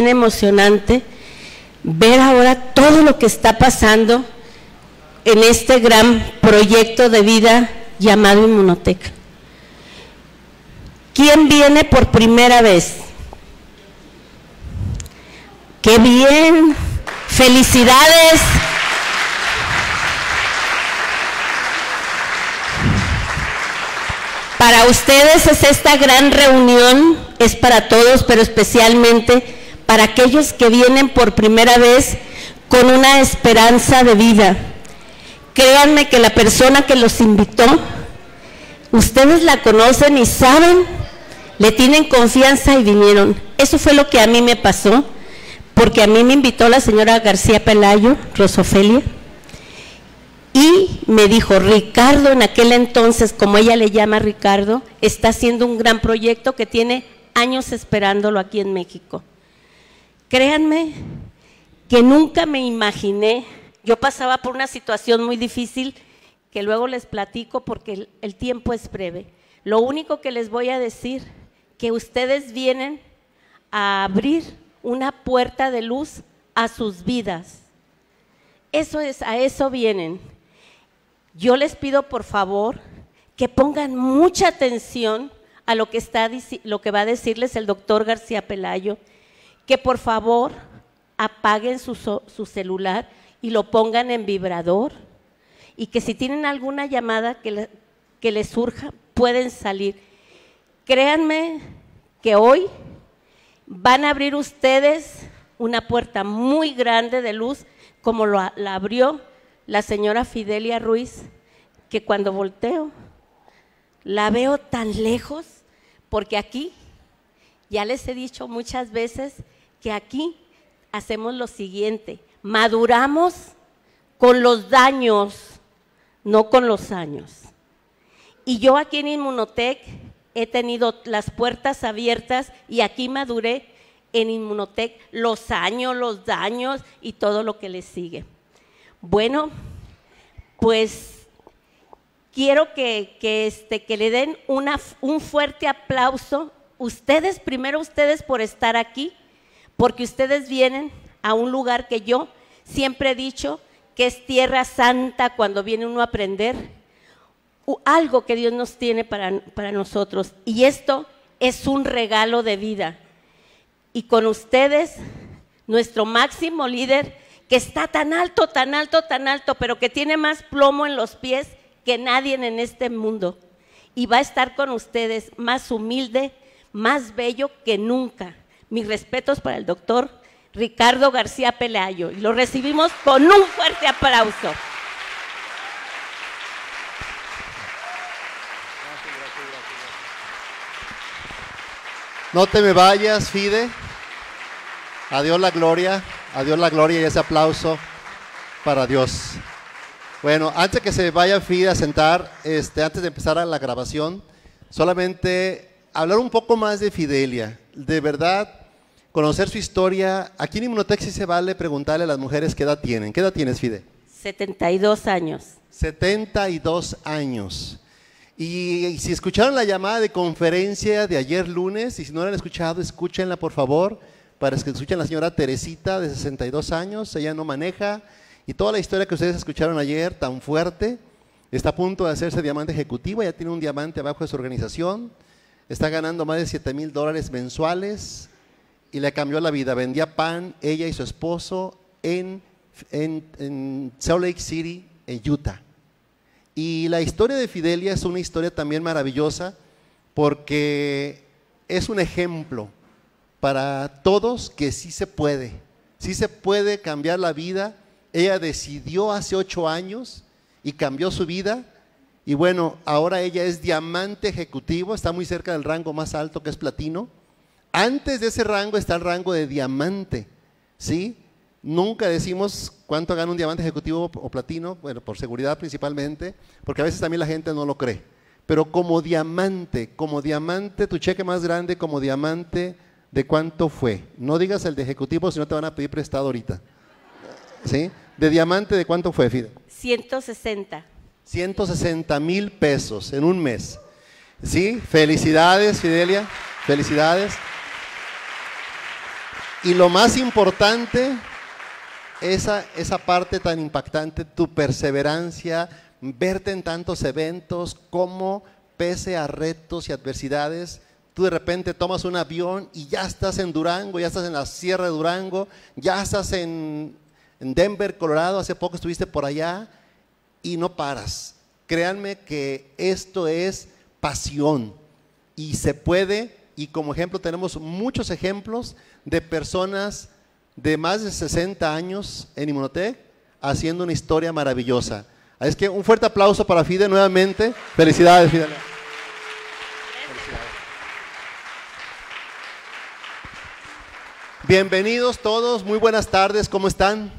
bien emocionante ver ahora todo lo que está pasando en este gran proyecto de vida llamado Inmunotec. ¿Quién viene por primera vez? ¡Qué bien! ¡Felicidades! Para ustedes es esta gran reunión, es para todos, pero especialmente para aquellos que vienen por primera vez con una esperanza de vida. Créanme que la persona que los invitó, ustedes la conocen y saben, le tienen confianza y vinieron. Eso fue lo que a mí me pasó, porque a mí me invitó la señora García Pelayo, Rosofelia, y me dijo, Ricardo, en aquel entonces, como ella le llama Ricardo, está haciendo un gran proyecto que tiene años esperándolo aquí en México. Créanme que nunca me imaginé, yo pasaba por una situación muy difícil, que luego les platico porque el tiempo es breve. Lo único que les voy a decir, que ustedes vienen a abrir una puerta de luz a sus vidas. Eso es, a eso vienen. Yo les pido por favor que pongan mucha atención a lo que va a decirles el doctor García Pelayo, que por favor apaguen su celular y lo pongan en vibrador, y que si tienen alguna llamada que les surja, pueden salir. Créanme que hoy van a abrir ustedes una puerta muy grande de luz, como la abrió la señora Fidelia Ruiz, que cuando volteo la veo tan lejos, porque aquí, ya les he dicho muchas veces, que aquí hacemos lo siguiente, maduramos con los daños, no con los años. Y yo aquí en Inmunotec he tenido las puertas abiertas y aquí maduré en Inmunotec los años, los daños y todo lo que le sigue. Bueno, pues quiero que le den un fuerte aplauso, ustedes, primero ustedes por estar aquí, porque ustedes vienen a un lugar que yo siempre he dicho que es tierra santa cuando viene uno a aprender, algo que Dios nos tiene para nosotros, y esto es un regalo de vida. Y con ustedes, nuestro máximo líder, que está tan alto, tan alto, tan alto, pero que tiene más plomo en los pies que nadie en este mundo, y va a estar con ustedes más humilde, más bello que nunca. Mis respetos para el doctor Ricardo García Pelayo, y lo recibimos con un fuerte aplauso. No te me vayas, Fide. A Dios la gloria y ese aplauso para Dios. Bueno, antes que se vaya Fide a sentar, antes de empezar la grabación, solamente hablar un poco más de Fidelia. De verdad, conocer su historia. Aquí en Inmunotec sí se vale preguntarle a las mujeres qué edad tienen. ¿Qué edad tienes, Fide? 72 años. 72 años. Y si escucharon la llamada de conferencia de ayer lunes, y si no la han escuchado, escúchenla por favor, para que escuchen a la señora Teresita de 62 años, ella no maneja, y toda la historia que ustedes escucharon ayer, tan fuerte, está a punto de hacerse diamante ejecutivo, ya tiene un diamante abajo de su organización, está ganando más de $7,000 mensuales, y le cambió la vida. Vendía pan, ella y su esposo, en Salt Lake City, en Utah. Y la historia de Fidelia es una historia también maravillosa, porque es un ejemplo para todos que sí se puede cambiar la vida. Ella decidió hace 8 años y cambió su vida, y bueno, ahora ella es diamante ejecutivo, está muy cerca del rango más alto, que es platino. Antes de ese rango está el rango de diamante, ¿sí? Nunca decimos cuánto gana un diamante ejecutivo o platino, bueno, por seguridad principalmente, porque a veces también la gente no lo cree. Pero como diamante, tu cheque más grande como diamante, ¿de cuánto fue? No digas el de ejecutivo, si no te van a pedir prestado ahorita. ¿Sí? De diamante, ¿de cuánto fue, Fide? 160. 160,000 pesos en un mes. ¿Sí? Felicidades, Fidelia, felicidades. Y lo más importante, esa parte tan impactante, tu perseverancia, verte en tantos eventos, cómo pese a retos y adversidades, tú de repente tomas un avión y ya estás en Durango, ya estás en la Sierra de Durango, ya estás en Denver, Colorado, hace poco estuviste por allá y no paras. Créanme que esto es pasión y se puede, y como ejemplo tenemos muchos ejemplos de personas de más de 60 años en Inmunotech haciendo una historia maravillosa. Es que un fuerte aplauso para Fide nuevamente. Felicidades, Fide. Bienvenidos todos, muy buenas tardes, ¿cómo están?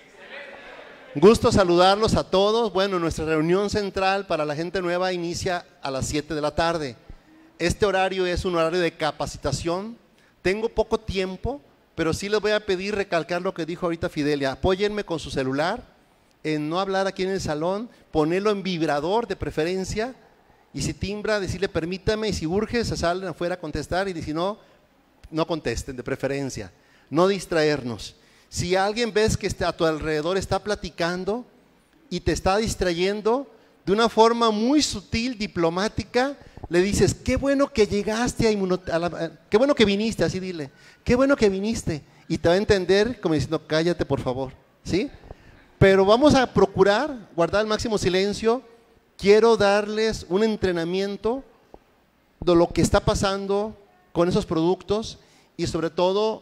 Gusto saludarlos a todos. Bueno, nuestra reunión central para la gente nueva inicia a las 7 de la tarde. Este horario es un horario de capacitación. Tengo poco tiempo, pero sí les voy a pedir recalcar lo que dijo ahorita Fidelia. Apóyenme con su celular, en no hablar aquí en el salón, ponerlo en vibrador de preferencia, y si timbra, decirle permítame, y si urge, se salen afuera a contestar, y si no, no contesten de preferencia. No distraernos. Si alguien ves que a tu alrededor está platicando y te está distrayendo, de una forma muy sutil, diplomática, le dices, qué bueno que llegaste qué bueno que viniste, así dile, qué bueno que viniste, y te va a entender como diciendo, cállate por favor, ¿sí? Pero vamos a procurar guardar el máximo silencio. Quiero darles un entrenamiento de lo que está pasando con esos productos y sobre todo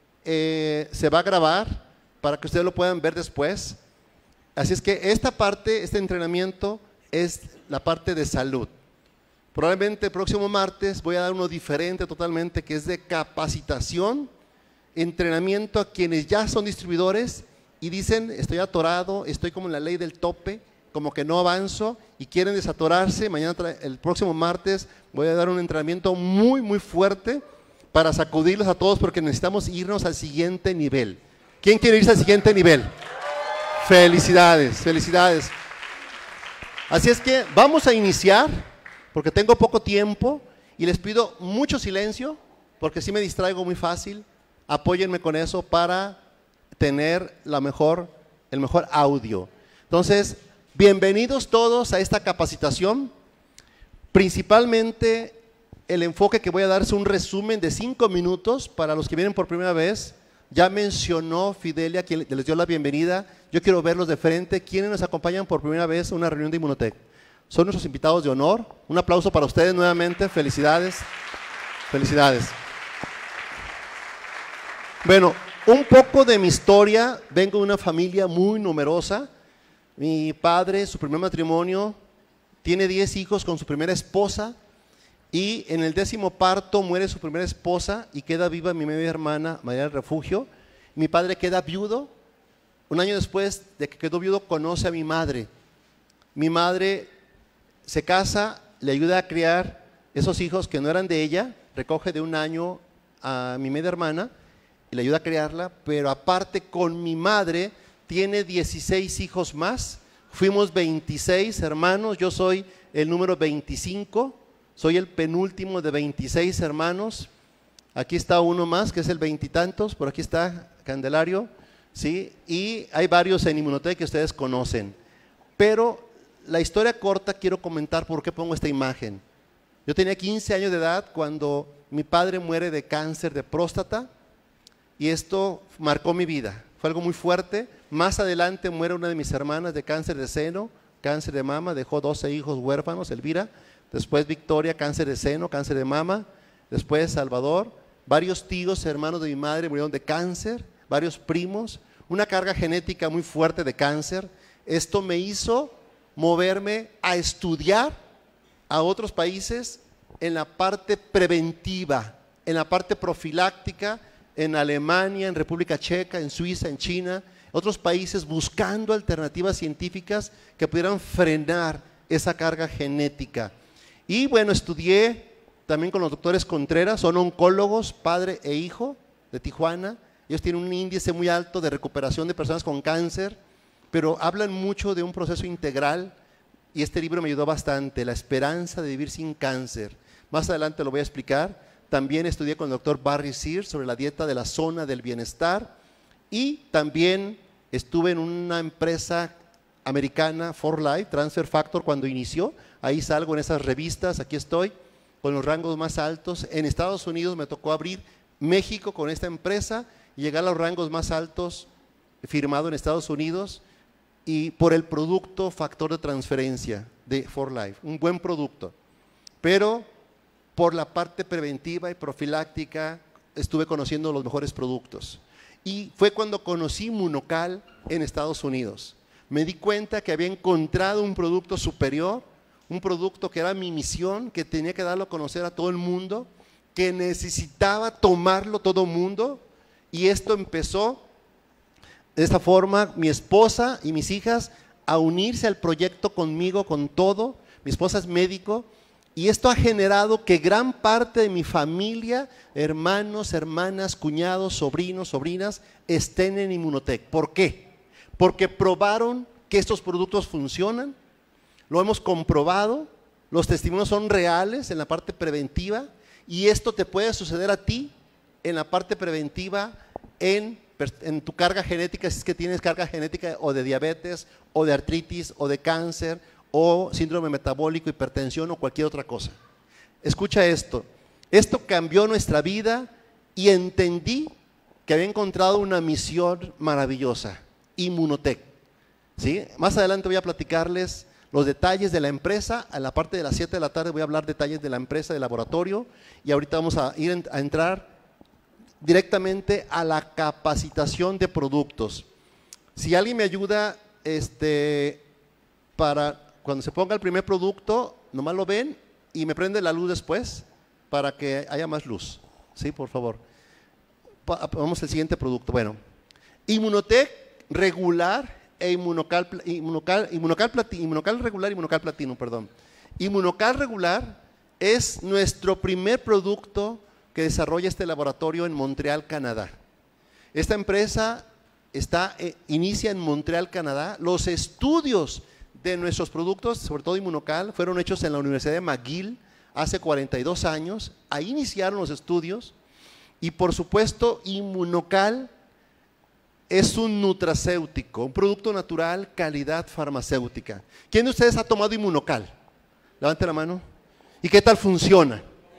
se va a grabar para que ustedes lo puedan ver después. Así es que esta parte, este entrenamiento es la parte de salud. Probablemente el próximo martes voy a dar uno diferente totalmente, que es de capacitación, entrenamiento a quienes ya son distribuidores y dicen, estoy atorado, estoy como en la ley del tope, como que no avanzo y quieren desatorarse. Mañana, el próximo martes, voy a dar un entrenamiento muy, muy fuerte para sacudirlos a todos porque necesitamos irnos al siguiente nivel. ¿Quién quiere irse al siguiente nivel? Felicidades, felicidades. Así es que vamos a iniciar porque tengo poco tiempo y les pido mucho silencio porque si me distraigo muy fácil. Apóyenme con eso para tener el mejor audio. Entonces, bienvenidos todos a esta capacitación. Principalmente el enfoque que voy a dar es un resumen de 5 minutos para los que vienen por primera vez. Ya mencionó Fidelia, quien les dio la bienvenida. Yo quiero verlos de frente. ¿Quiénes nos acompañan por primera vez a una reunión de Inmunotech? Son nuestros invitados de honor. Un aplauso para ustedes nuevamente. Felicidades. Felicidades. Bueno, un poco de mi historia. Vengo de una familia muy numerosa. Mi padre, su primer matrimonio, tiene 10 hijos con su primera esposa. Y en el 10º parto muere su primera esposa y queda viva mi media hermana María del Refugio. Mi padre queda viudo. Un año después de que quedó viudo conoce a mi madre. Mi madre se casa, le ayuda a criar esos hijos que no eran de ella, recoge de un año a mi media hermana y le ayuda a criarla, pero aparte con mi madre tiene 16 hijos más. Fuimos 26 hermanos, yo soy el número 25. Soy el penúltimo de 26 hermanos. Aquí está uno más, que es el veintitantos. Por aquí está Candelario, ¿sí? Y hay varios en Inmunotech que ustedes conocen. Pero la historia corta quiero comentar por qué pongo esta imagen. Yo tenía 15 años de edad cuando mi padre muere de cáncer de próstata y esto marcó mi vida. Fue algo muy fuerte. Más adelante muere una de mis hermanas de cáncer de seno, cáncer de mama. Dejó 12 hijos huérfanos, Elvira. Después Victoria, cáncer de seno, cáncer de mama. Después Salvador. Varios tíos, hermanos de mi madre murieron de cáncer. Varios primos. Una carga genética muy fuerte de cáncer. Esto me hizo moverme a estudiar a otros países en la parte preventiva, en la parte profiláctica, en Alemania, en República Checa, en Suiza, en China, otros países buscando alternativas científicas que pudieran frenar esa carga genética. Y bueno, estudié también con los doctores Contreras, son oncólogos, padre e hijo de Tijuana. Ellos tienen un índice muy alto de recuperación de personas con cáncer, pero hablan mucho de un proceso integral y este libro me ayudó bastante, La esperanza de vivir sin cáncer. Más adelante lo voy a explicar. también estudié con el doctor Barry Sears sobre la dieta de la zona del bienestar y también estuve en una empresa americana, For Life, Transfer Factor, cuando inició. Ahí salgo en esas revistas, aquí estoy, con los rangos más altos. En Estados Unidos me tocó abrir México con esta empresa y llegar a los rangos más altos firmado en Estados Unidos y por el producto factor de transferencia de For Life, un buen producto. Pero por la parte preventiva y profiláctica estuve conociendo los mejores productos. Y fue cuando conocí Munocal en Estados Unidos. Me di cuenta que había encontrado un producto superior, un producto que era mi misión, que tenía que darlo a conocer a todo el mundo, que necesitaba tomarlo todo el mundo. Y esto empezó de esta forma, mi esposa y mis hijas a unirse al proyecto conmigo con todo. Mi esposa es médico. Y esto ha generado que gran parte de mi familia, hermanos, hermanas, cuñados, sobrinos, sobrinas, estén en Immunotec. ¿Por qué? Porque probaron que estos productos funcionan, lo hemos comprobado, los testimonios son reales en la parte preventiva y esto te puede suceder a ti en la parte preventiva en tu carga genética, si es que tienes carga genética o de diabetes o de artritis o de cáncer o síndrome metabólico, hipertensión o cualquier otra cosa. Escucha esto cambió nuestra vida y entendí que había encontrado una misión maravillosa, Immunotec. ¿Sí? Más adelante voy a platicarles los detalles de la empresa, a la parte de las 7 de la tarde voy a hablar detalles de la empresa, del laboratorio y ahorita vamos a entrar directamente a la capacitación de productos. Si alguien me ayuda para cuando se ponga el primer producto, nomás lo ven y me prende la luz después para que haya más luz. Sí, por favor. Vamos al siguiente producto. Bueno, Immunotec regular e Immunocal regular y Immunocal Platinum, perdón. Immunocal regular es nuestro primer producto que desarrolla este laboratorio en Montreal, Canadá. Esta empresa inicia en Montreal, Canadá. Los estudios de nuestros productos, sobre todo Immunocal, fueron hechos en la Universidad de McGill hace 42 años. Ahí iniciaron los estudios y por supuesto Immunocal es un nutracéutico, un producto natural, calidad farmacéutica. ¿Quién de ustedes ha tomado Immunocal? Levante la mano. ¿Y qué tal funciona?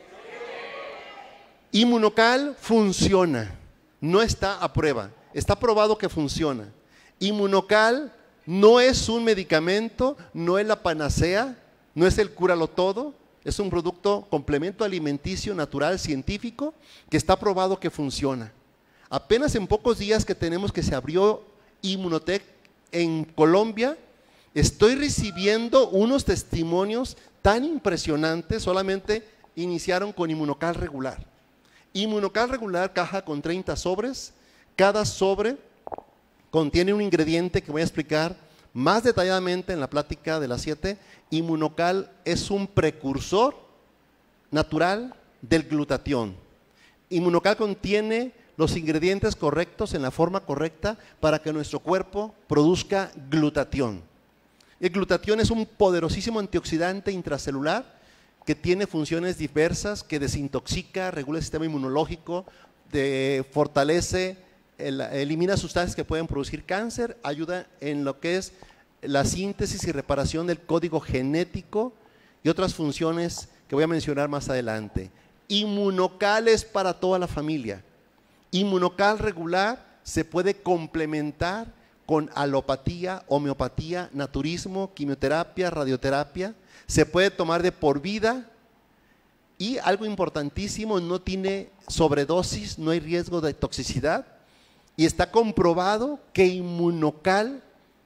Immunocal funciona, no está a prueba, está probado que funciona. Immunocal no es un medicamento, no es la panacea, no es el cúralo todo, es un producto complemento alimenticio natural científico que está probado que funciona. Apenas en pocos días que tenemos que se abrió Immunotec en Colombia, estoy recibiendo unos testimonios tan impresionantes. Solamente iniciaron con Immunocal regular. Immunocal regular, caja con 30 sobres. Cada sobre contiene un ingrediente que voy a explicar más detalladamente en la plática de las 7. Immunocal es un precursor natural del glutatión. Immunocal contiene los ingredientes correctos en la forma correcta para que nuestro cuerpo produzca glutatión. El glutatión es un poderosísimo antioxidante intracelular que tiene funciones diversas, que desintoxica, regula el sistema inmunológico, fortalece, elimina sustancias que pueden producir cáncer, ayuda en lo que es la síntesis y reparación del código genético y otras funciones que voy a mencionar más adelante. Immunocal es para toda la familia. Immunocal regular se puede complementar con alopatía, homeopatía, naturismo, quimioterapia, radioterapia. Se puede tomar de por vida y algo importantísimo, no tiene sobredosis, no hay riesgo de toxicidad y está comprobado que Immunocal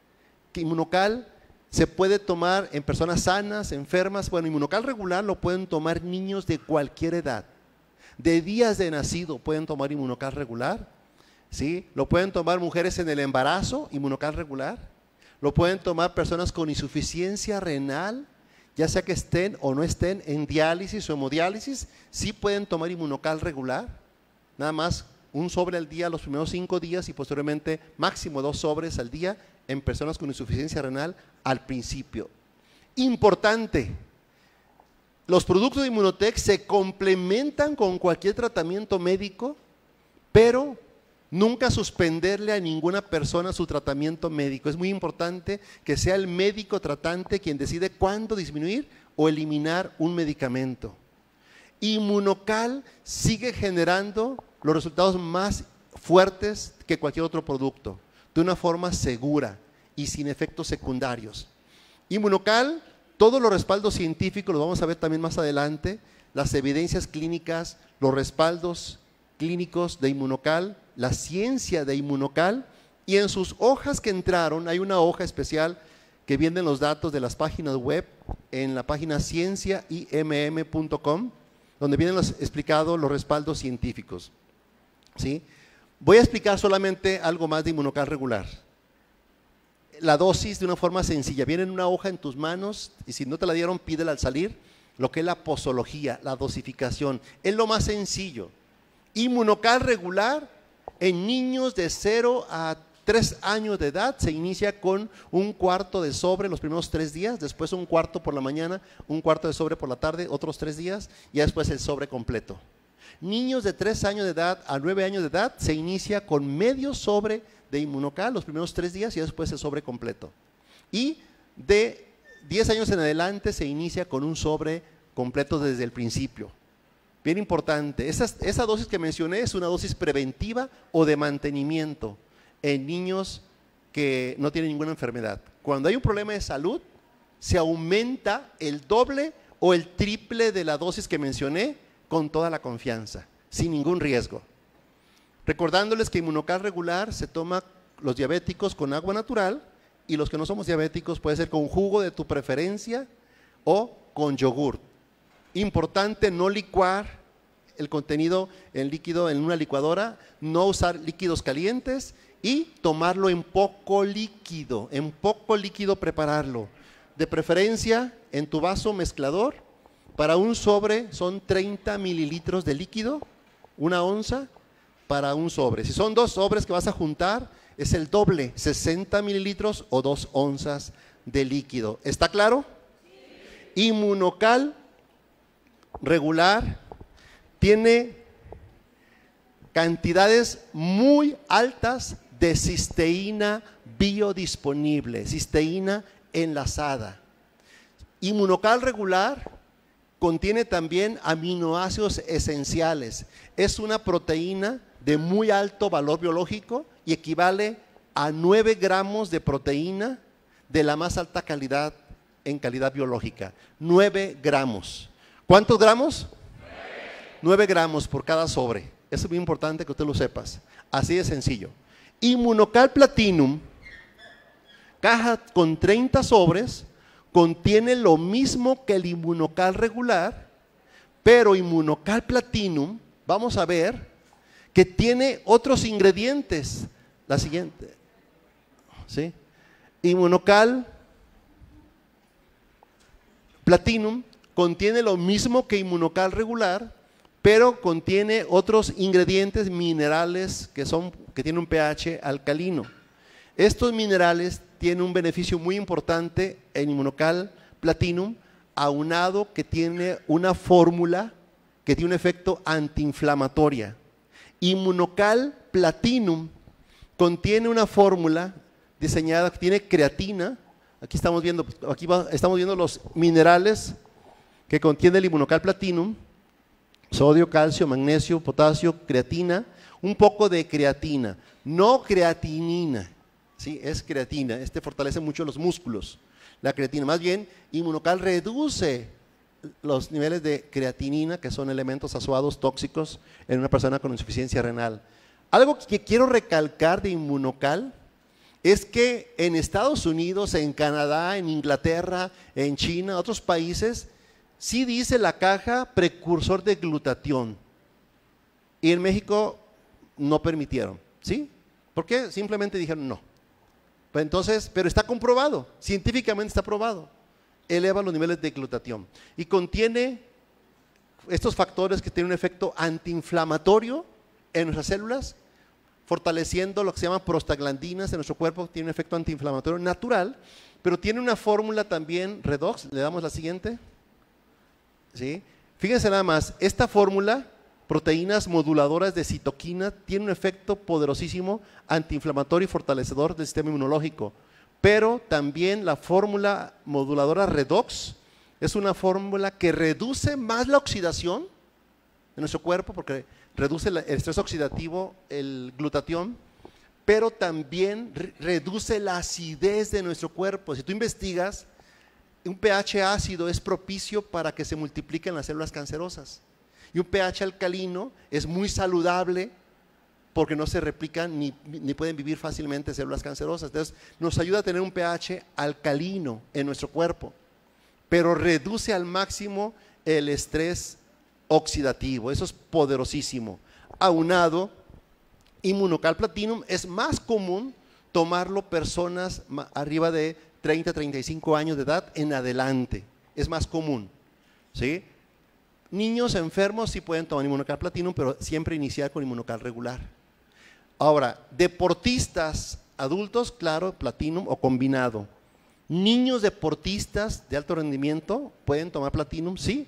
se puede tomar en personas sanas, enfermas. Bueno, Immunocal regular lo pueden tomar niños de cualquier edad. De días de nacido pueden tomar Immunocal regular, ¿sí? Lo pueden tomar mujeres en el embarazo, Immunocal regular. Lo pueden tomar personas con insuficiencia renal, ya sea que estén o no estén en diálisis o hemodiálisis, sí pueden tomar Immunocal regular. Nada más un sobre al día los primeros 5 días y posteriormente máximo 2 sobres al día en personas con insuficiencia renal al principio. Importante, los productos de Inmunotech se complementan con cualquier tratamiento médico, pero nunca suspenderle a ninguna persona su tratamiento médico. Es muy importante que sea el médico tratante quien decide cuándo disminuir o eliminar un medicamento. Inmunocal sigue generando los resultados más fuertes que cualquier otro producto, de una forma segura y sin efectos secundarios. Inmunocal, todos los respaldos científicos, los vamos a ver también más adelante, las evidencias clínicas, los respaldos clínicos de Inmunocal, la ciencia de Inmunocal, y en sus hojas que entraron, hay una hoja especial que vienen los datos de las páginas web, en la página cienciaimm.com, donde vienen explicados los respaldos científicos. ¿Sí? Voy a explicar solamente algo más de Inmunocal regular. La dosis de una forma sencilla, viene en una hoja en tus manos y si no te la dieron, pídela al salir, lo que es la posología, la dosificación, es lo más sencillo. Inmunocal regular en niños de 0 a 3 años de edad se inicia con un cuarto de sobre los primeros 3 días, después un cuarto por la mañana, un cuarto de sobre por la tarde, otros 3 días y después el sobre completo. Niños de 3 años de edad a 9 años de edad se inicia con medio sobre de Inmunocal los primeros 3 días y después el sobre completo. Y de 10 años en adelante se inicia con un sobre completo desde el principio. Bien importante, esa dosis que mencioné es una dosis preventiva o de mantenimiento en niños que no tienen ninguna enfermedad. Cuando hay un problema de salud, se aumenta el doble o el triple de la dosis que mencioné con toda la confianza, sin ningún riesgo. Recordándoles que Inmunocal regular se toma los diabéticos con agua natural y los que no somos diabéticos puede ser con jugo de tu preferencia o con yogur. Importante no licuar el contenido en líquido en una licuadora, no usar líquidos calientes y tomarlo en poco líquido prepararlo. De preferencia en tu vaso mezclador, para un sobre son 30 mililitros de líquido, 1 onza para un sobre. Si son 2 sobres que vas a juntar, es el doble, 60 mililitros o 2 onzas de líquido. ¿Está claro? Sí. Inmunocal regular tiene cantidades muy altas de cisteína biodisponible, cisteína enlazada. Inmunocal regular contiene también aminoácidos esenciales. Es una proteína de muy alto valor biológico y equivale a 9 gramos de proteína de la más alta calidad en calidad biológica. 9 gramos. ¿Cuántos gramos? 9 gramos por cada sobre. Eso es muy importante que usted lo sepas. Así de sencillo. Inmunocal Platinum, caja con 30 sobres, contiene lo mismo que el Inmunocal regular, pero Inmunocal Platinum, vamos a ver, que tiene otros ingredientes. La siguiente. ¿Sí? Inmunocal Platinum contiene lo mismo que Inmunocal regular, pero contiene otros ingredientes minerales que tienen un pH alcalino. Estos minerales tienen un beneficio muy importante en Inmunocal Platinum, aunado que tiene una fórmula que tiene un efecto antiinflamatoria. Inmunocal Platinum contiene una fórmula diseñada que tiene creatina. Aquí estamos viendo los minerales que contiene el Inmunocal Platinum: sodio, calcio, magnesio, potasio, creatina, un poco de creatina, no creatinina, ¿sí? Es creatina, fortalece mucho los músculos, la creatina. Más bien, Inmunocal reduce los niveles de creatinina, que son elementos azuados tóxicos en una persona con insuficiencia renal. Algo que quiero recalcar de Inmunocal es que en Estados Unidos, en Canadá, en Inglaterra, en China, otros países, sí dice la caja precursor de glutatión, y en México no permitieron, ¿sí? ¿Por qué? Simplemente dijeron no. Pues entonces, pero está comprobado, científicamente está probado, eleva los niveles de glutatión y contiene estos factores que tienen un efecto antiinflamatorio en nuestras células, fortaleciendo lo que se llama prostaglandinas en nuestro cuerpo, tiene un efecto antiinflamatorio natural, pero tiene una fórmula también redox. Le damos la siguiente. ¿sí? Fíjense nada más, esta fórmula, proteínas moduladoras de citoquina, tiene un efecto poderosísimo antiinflamatorio y fortalecedor del sistema inmunológico. Pero también la fórmula moduladora redox es una fórmula que reduce más la oxidación de nuestro cuerpo, porque reduce el estrés oxidativo, el glutatión, pero también reduce la acidez de nuestro cuerpo. Si tú investigas, un pH ácido es propicio para que se multipliquen las células cancerosas. Y un pH alcalino es muy saludable porque no se replican ni pueden vivir fácilmente células cancerosas. Entonces, nos ayuda a tener un pH alcalino en nuestro cuerpo, pero reduce al máximo el estrés oxidativo. Eso es poderosísimo. Aunado, Immunocal Platinum es más común tomarlo personas arriba de 30, 35 años de edad en adelante. Es más común, ¿sí? Niños enfermos sí pueden tomar Immunocal Platinum, pero siempre iniciar con Immunocal regular. Ahora, deportistas adultos, claro, Platinum o combinado. Niños deportistas de alto rendimiento pueden tomar Platinum, sí.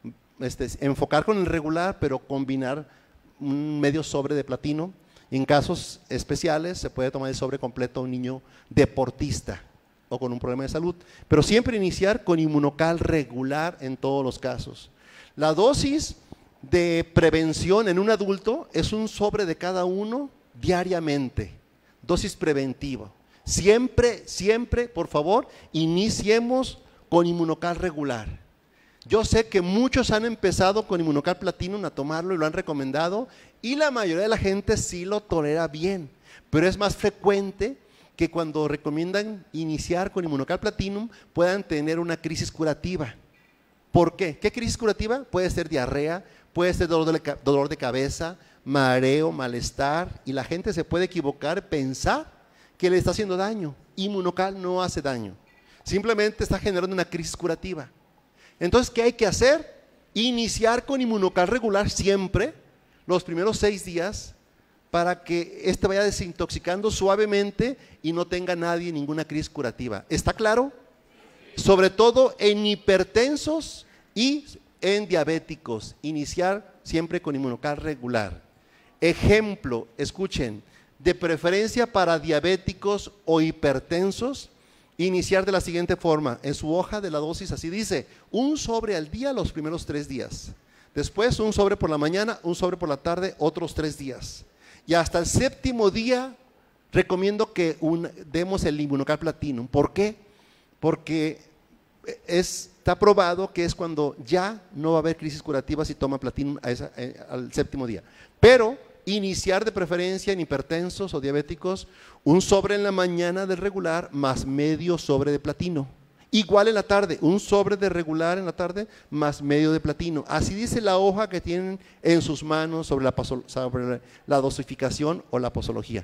Enfocar con el regular, pero combinar un medio sobre de Platinum. En casos especiales se puede tomar el sobre completo a un niño deportista o con un problema de salud, pero siempre iniciar con Immunocal regular en todos los casos. La dosis de prevención en un adulto es un sobre de cada uno diariamente, dosis preventiva. Siempre, siempre, por favor, iniciemos con Immunocal regular. Yo sé que muchos han empezado con Immunocal Platinum a tomarlo y lo han recomendado, y la mayoría de la gente sí lo tolera bien, pero es más frecuente que cuando recomiendan iniciar con Immunocal Platinum puedan tener una crisis curativa. ¿Por qué? ¿Qué crisis curativa? Puede ser diarrea, puede ser dolor de cabeza, mareo, malestar, y la gente se puede equivocar, pensar que le está haciendo daño. Immunocal no hace daño, simplemente está generando una crisis curativa. Entonces, ¿qué hay que hacer? Iniciar con Immunocal regular siempre, los primeros 6 días, para que vaya desintoxicando suavemente y no tenga nadie ninguna crisis curativa. ¿Está claro? Sobre todo en hipertensos y en diabéticos, iniciar siempre con Immunocal regular. Ejemplo, escuchen, de preferencia para diabéticos o hipertensos, iniciar de la siguiente forma. En su hoja de la dosis así dice, un sobre al día los primeros 3 días. Después un sobre por la mañana, un sobre por la tarde, otros 3 días. Y hasta el 7º día recomiendo que demos el Immunocal Platinum. ¿Por qué? Porque está probado que es cuando ya no va a haber crisis curativa si toma Platinum al 7º día. Pero iniciar de preferencia en hipertensos o diabéticos, un sobre en la mañana del regular más medio sobre de platino. Igual en la tarde, un sobre de regular en la tarde más medio de platino. Así dice la hoja que tienen en sus manos sobre la dosificación o la posología.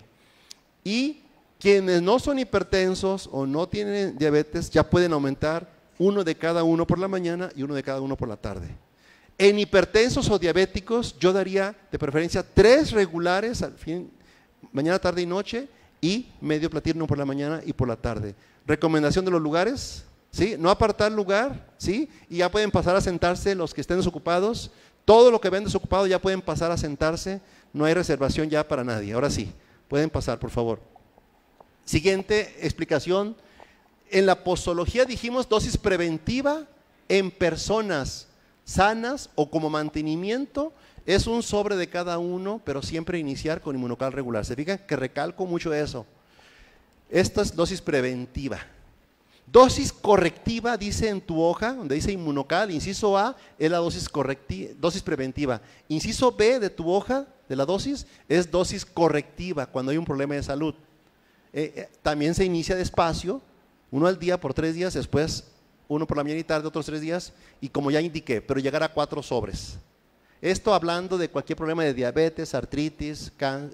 Y quienes no son hipertensos o no tienen diabetes ya pueden aumentar uno de cada uno por la mañana y uno de cada uno por la tarde. En hipertensos o diabéticos yo daría de preferencia 3 regulares al fin, mañana, tarde y noche, y medio platino por la mañana y por la tarde. Recomendación de los lugares, ¿sí? No apartar lugar, ¿sí? Y ya pueden pasar a sentarse los que estén desocupados. Todo lo que ven desocupado ya pueden pasar a sentarse. No hay reservación ya para nadie. Ahora sí, pueden pasar, por favor. Siguiente explicación. En la posología dijimos dosis preventiva en personas sanas o como mantenimiento, es un sobre de cada uno, pero siempre iniciar con Immunocal regular. ¿Se fijan que recalco mucho eso? Esta es dosis preventiva. Dosis correctiva dice en tu hoja, donde dice Immunocal, inciso A es la dosis preventiva. Inciso B de tu hoja, de la dosis, es dosis correctiva, cuando hay un problema de salud. También se inicia despacio, 1 al día por 3 días, después 1 por la mañana y tarde, otros 3 días, y como ya indiqué, pero llegar a 4 sobres. Esto hablando de cualquier problema de diabetes, artritis,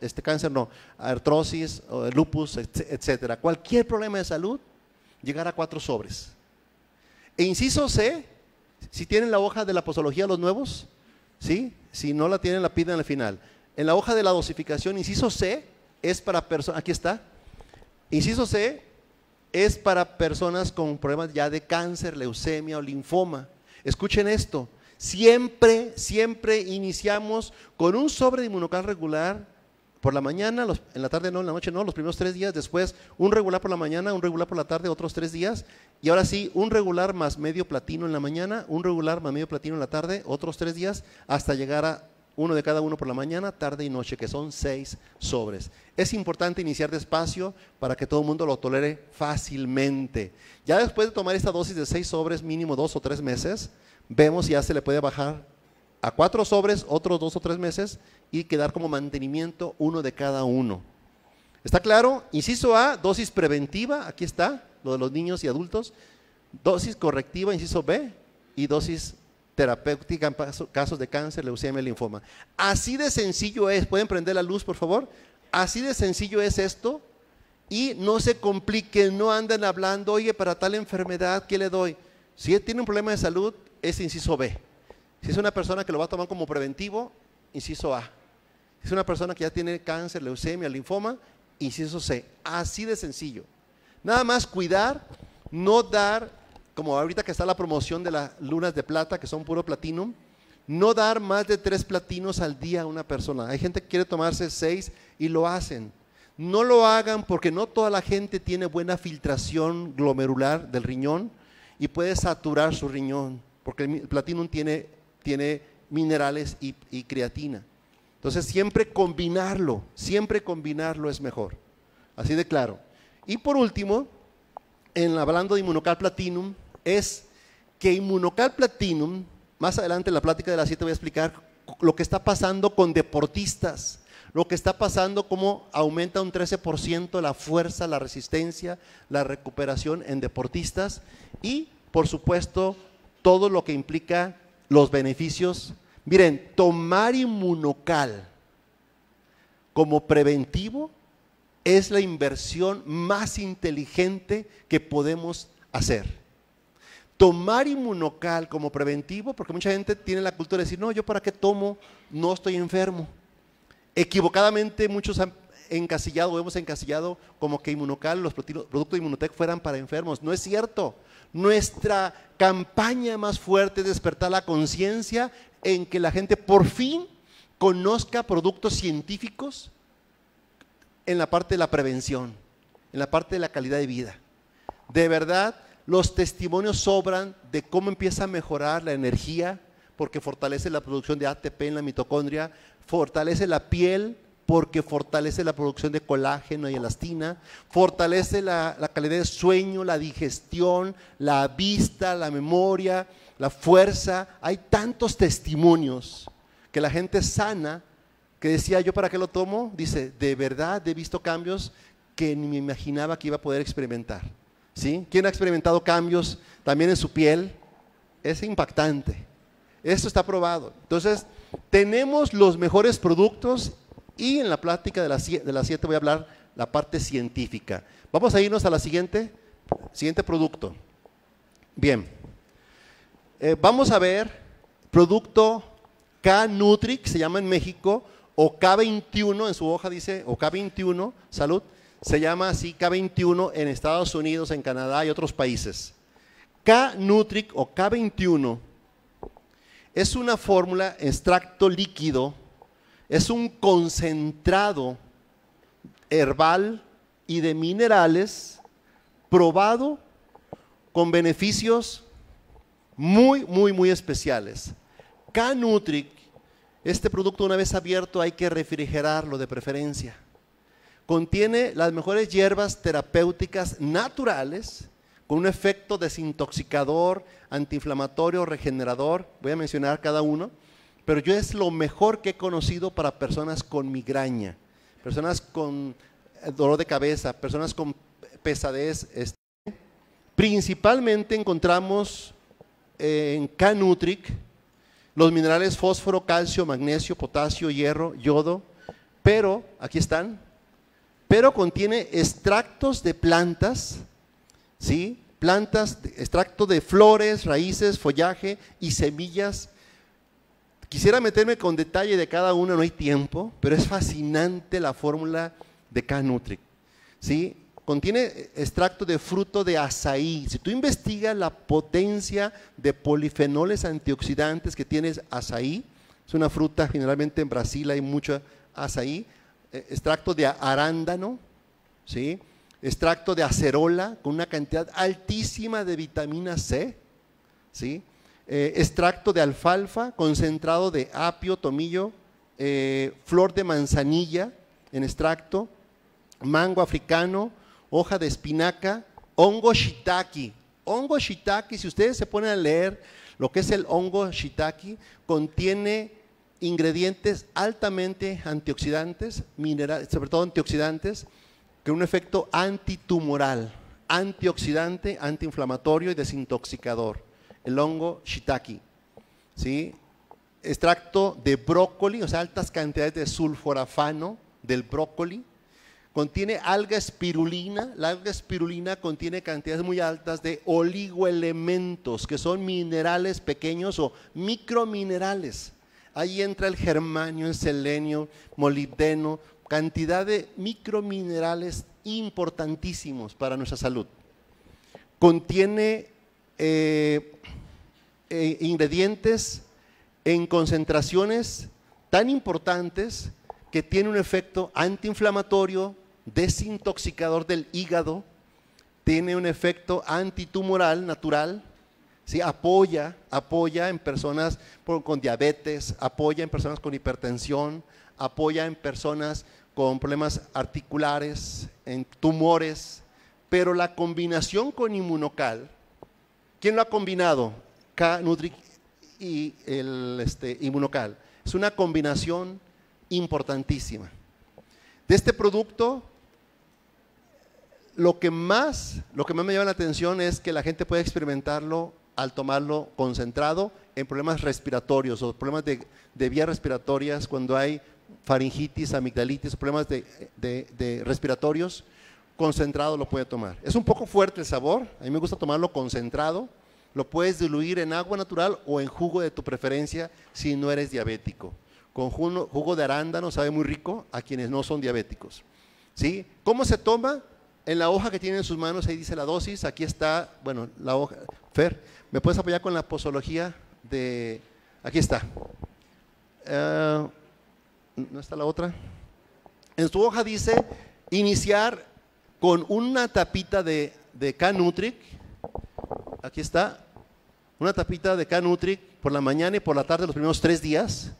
artrosis, lupus, etcétera. Cualquier problema de salud, llegar a 4 sobres. E inciso C, si tienen la hoja de la posología los nuevos, ¿sí? Si no la tienen, la piden al final. En la hoja de la dosificación, inciso C es para personas, aquí está, inciso C es para personas con problemas ya de cáncer, leucemia o linfoma. Escuchen esto, Siempre, siempre iniciamos con un sobre de Inmunocal regular por la mañana, en la tarde no, en la noche no, los primeros 3 días, después un regular por la mañana, un regular por la tarde, otros 3 días, y ahora sí, un regular más medio platino en la mañana, un regular más medio platino en la tarde, otros 3 días, hasta llegar a uno de cada uno por la mañana, tarde y noche, que son 6 sobres. Es importante iniciar despacio para que todo el mundo lo tolere fácilmente. Ya después de tomar esta dosis de 6 sobres, mínimo 2 o 3 meses, vemos si ya se le puede bajar a 4 sobres, otros 2 o 3 meses, y quedar como mantenimiento uno de cada uno. ¿Está claro? Inciso A, dosis preventiva, aquí está, lo de los niños y adultos. Dosis correctiva, inciso B, y dosis terapéutica en casos de cáncer, leucemia y linfoma. Así de sencillo es. ¿Pueden prender la luz, por favor? Así de sencillo es esto, y no se compliquen, no anden hablando, oye, para tal enfermedad, ¿qué le doy? Si tiene un problema de salud, es inciso B. Si es una persona que lo va a tomar como preventivo, inciso A. Si es una persona que ya tiene cáncer, leucemia, linfoma, inciso C. Así de sencillo. Nada más cuidar, no dar, como ahorita que está la promoción de las lunas de plata, que son puro platinum, no dar más de 3 platinos al día a una persona. Hay gente que quiere tomarse 6 y lo hacen. No lo hagan porque no toda la gente tiene buena filtración glomerular del riñón y puede saturar su riñón, porque el platinum tiene minerales y creatina. Entonces siempre combinarlo es mejor. Así de claro. Y por último, hablando de Inmunocal Platinum, es que Inmunocal Platinum, más adelante en la plática de las 7 voy a explicar lo que está pasando con deportistas, lo que está pasando, cómo aumenta un 13% la fuerza, la resistencia, la recuperación en deportistas y, por supuesto, todo lo que implica los beneficios. Miren, tomar Inmunocal como preventivo es la inversión más inteligente que podemos hacer. Tomar Inmunocal como preventivo, porque mucha gente tiene la cultura de decir, no, yo para qué tomo, no estoy enfermo. Equivocadamente muchos han encasillado o hemos encasillado como que Inmunocal, los productos de Inmunotech fueran para enfermos. No es cierto. Nuestra campaña más fuerte es despertar la conciencia en que la gente por fin conozca productos científicos en la parte de la prevención, en la parte de la calidad de vida. De verdad, los testimonios sobran de cómo empieza a mejorar la energía, porque fortalece la producción de ATP en la mitocondria, fortalece la piel, porque fortalece la producción de colágeno y elastina, fortalece la calidad de sueño, la digestión, la vista, la memoria, la fuerza. Hay tantos testimonios que la gente sana, que decía, ¿yo para qué lo tomo? Dice, de verdad he visto cambios que ni me imaginaba que iba a poder experimentar. ¿Sí? ¿Quién ha experimentado cambios también en su piel? Es impactante. Esto está probado. Entonces, tenemos los mejores productos. Y en la plática de las 7 voy a hablar la parte científica. Vamos a irnos a la siguiente producto. Bien, vamos a ver producto K-Nutrix, se llama en México, o K21, en su hoja dice, o K21, salud, se llama así K21 en Estados Unidos, en Canadá y otros países. K-Nutrix o K21 es una fórmula extracto líquido. Es un concentrado herbal y de minerales probado con beneficios muy especiales. K-Nutrix, este producto una vez abierto hay que refrigerarlo de preferencia. Contiene las mejores hierbas terapéuticas naturales con un efecto desintoxicador, antiinflamatorio, regenerador. Voy a mencionar cada uno. Pero yo es lo mejor que he conocido para personas con migraña, personas con dolor de cabeza, personas con pesadez. Principalmente encontramos en K-Nutrix los minerales fósforo, calcio, magnesio, potasio, hierro, yodo, pero, aquí están, pero contiene extractos de plantas, ¿sí? Extracto de flores, raíces, follaje y semillas. Quisiera meterme con detalle de cada uno, no hay tiempo, pero es fascinante la fórmula de K-Nutrix, ¿sí? contiene extracto de fruto de azaí. Si tú investigas la potencia de polifenoles antioxidantes que tiene azaí, es una fruta, generalmente en Brasil hay mucho azaí, extracto de arándano, ¿sí? Extracto de acerola con una cantidad altísima de vitamina C, ¿sí? Extracto de alfalfa, concentrado de apio, tomillo, flor de manzanilla en extracto, mango africano, hoja de espinaca, hongo shiitake. Hongo shiitake, si ustedes se ponen a leer lo que es el hongo shiitake, contiene ingredientes altamente antioxidantes, sobre todo antioxidantes, con un efecto antitumoral, antioxidante, antiinflamatorio y desintoxicador. El hongo shiitake, ¿sí? Extracto de brócoli, o sea, altas cantidades de sulforafano del brócoli. Contiene alga espirulina. La alga espirulina contiene cantidades muy altas de oligoelementos, que son minerales pequeños o microminerales. Ahí entra el germanio, el selenio, molibdeno, cantidad de microminerales importantísimos para nuestra salud. Contiene ingredientes en concentraciones tan importantes que tiene un efecto antiinflamatorio, desintoxicador del hígado, tiene un efecto antitumoral natural, ¿sí? Apoya en personas con diabetes, apoya en personas con hipertensión, apoya en personas con problemas articulares, en tumores, pero la combinación con Inmunocal, ¿quién lo ha combinado? K-Nutric y el Inmunocal. Es una combinación importantísima. De este producto, lo que más me llama la atención es que la gente puede experimentarlo al tomarlo concentrado en problemas respiratorios o problemas de vías respiratorias, cuando hay faringitis, amigdalitis, problemas de respiratorios, concentrado lo puede tomar. Es un poco fuerte el sabor, a mí me gusta tomarlo concentrado, lo puedes diluir en agua natural o en jugo de tu preferencia si no eres diabético. Con jugo de arándano sabe muy rico a quienes no son diabéticos, ¿sí? ¿Cómo se toma? En la hoja que tiene en sus manos, ahí dice la dosis, aquí está, bueno, la hoja. Fer, ¿me puedes apoyar con la posología de, aquí está, ¿no está la otra? En su hoja dice, iniciar con una tapita de K-Nutric, aquí está, una tapita de K-Nutric por la mañana y por la tarde los primeros 3 días,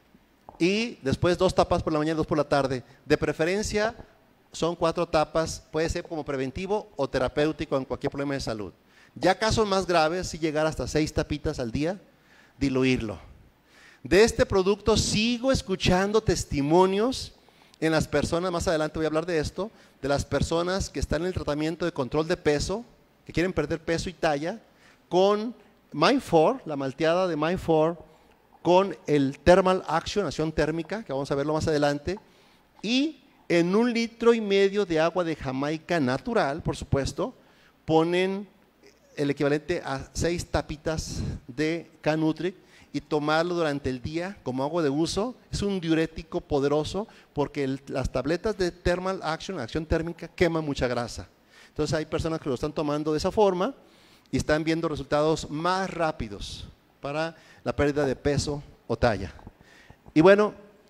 y después 2 tapas por la mañana y 2 por la tarde. De preferencia son 4 tapas, puede ser como preventivo o terapéutico en cualquier problema de salud. Ya casos más graves, si llegar hasta 6 tapitas al día, diluirlo. De este producto sigo escuchando testimonios en las personas, más adelante voy a hablar de esto, de las personas que están en el tratamiento de control de peso, que quieren perder peso y talla, con Mind4, la malteada de Mind4, con el Thermal Action, acción térmica, que vamos a verlo más adelante, y en 1,5 litros de agua de Jamaica natural, por supuesto, ponen el equivalente a 6 tapitas de K-Nutric y tomarlo durante el día como agua de uso. Es un diurético poderoso porque las tabletas de Thermal Action, acción térmica, queman mucha grasa. Entonces hay personas que lo están tomando de esa forma y están viendo resultados más rápidos para la pérdida de peso o talla. Y bueno,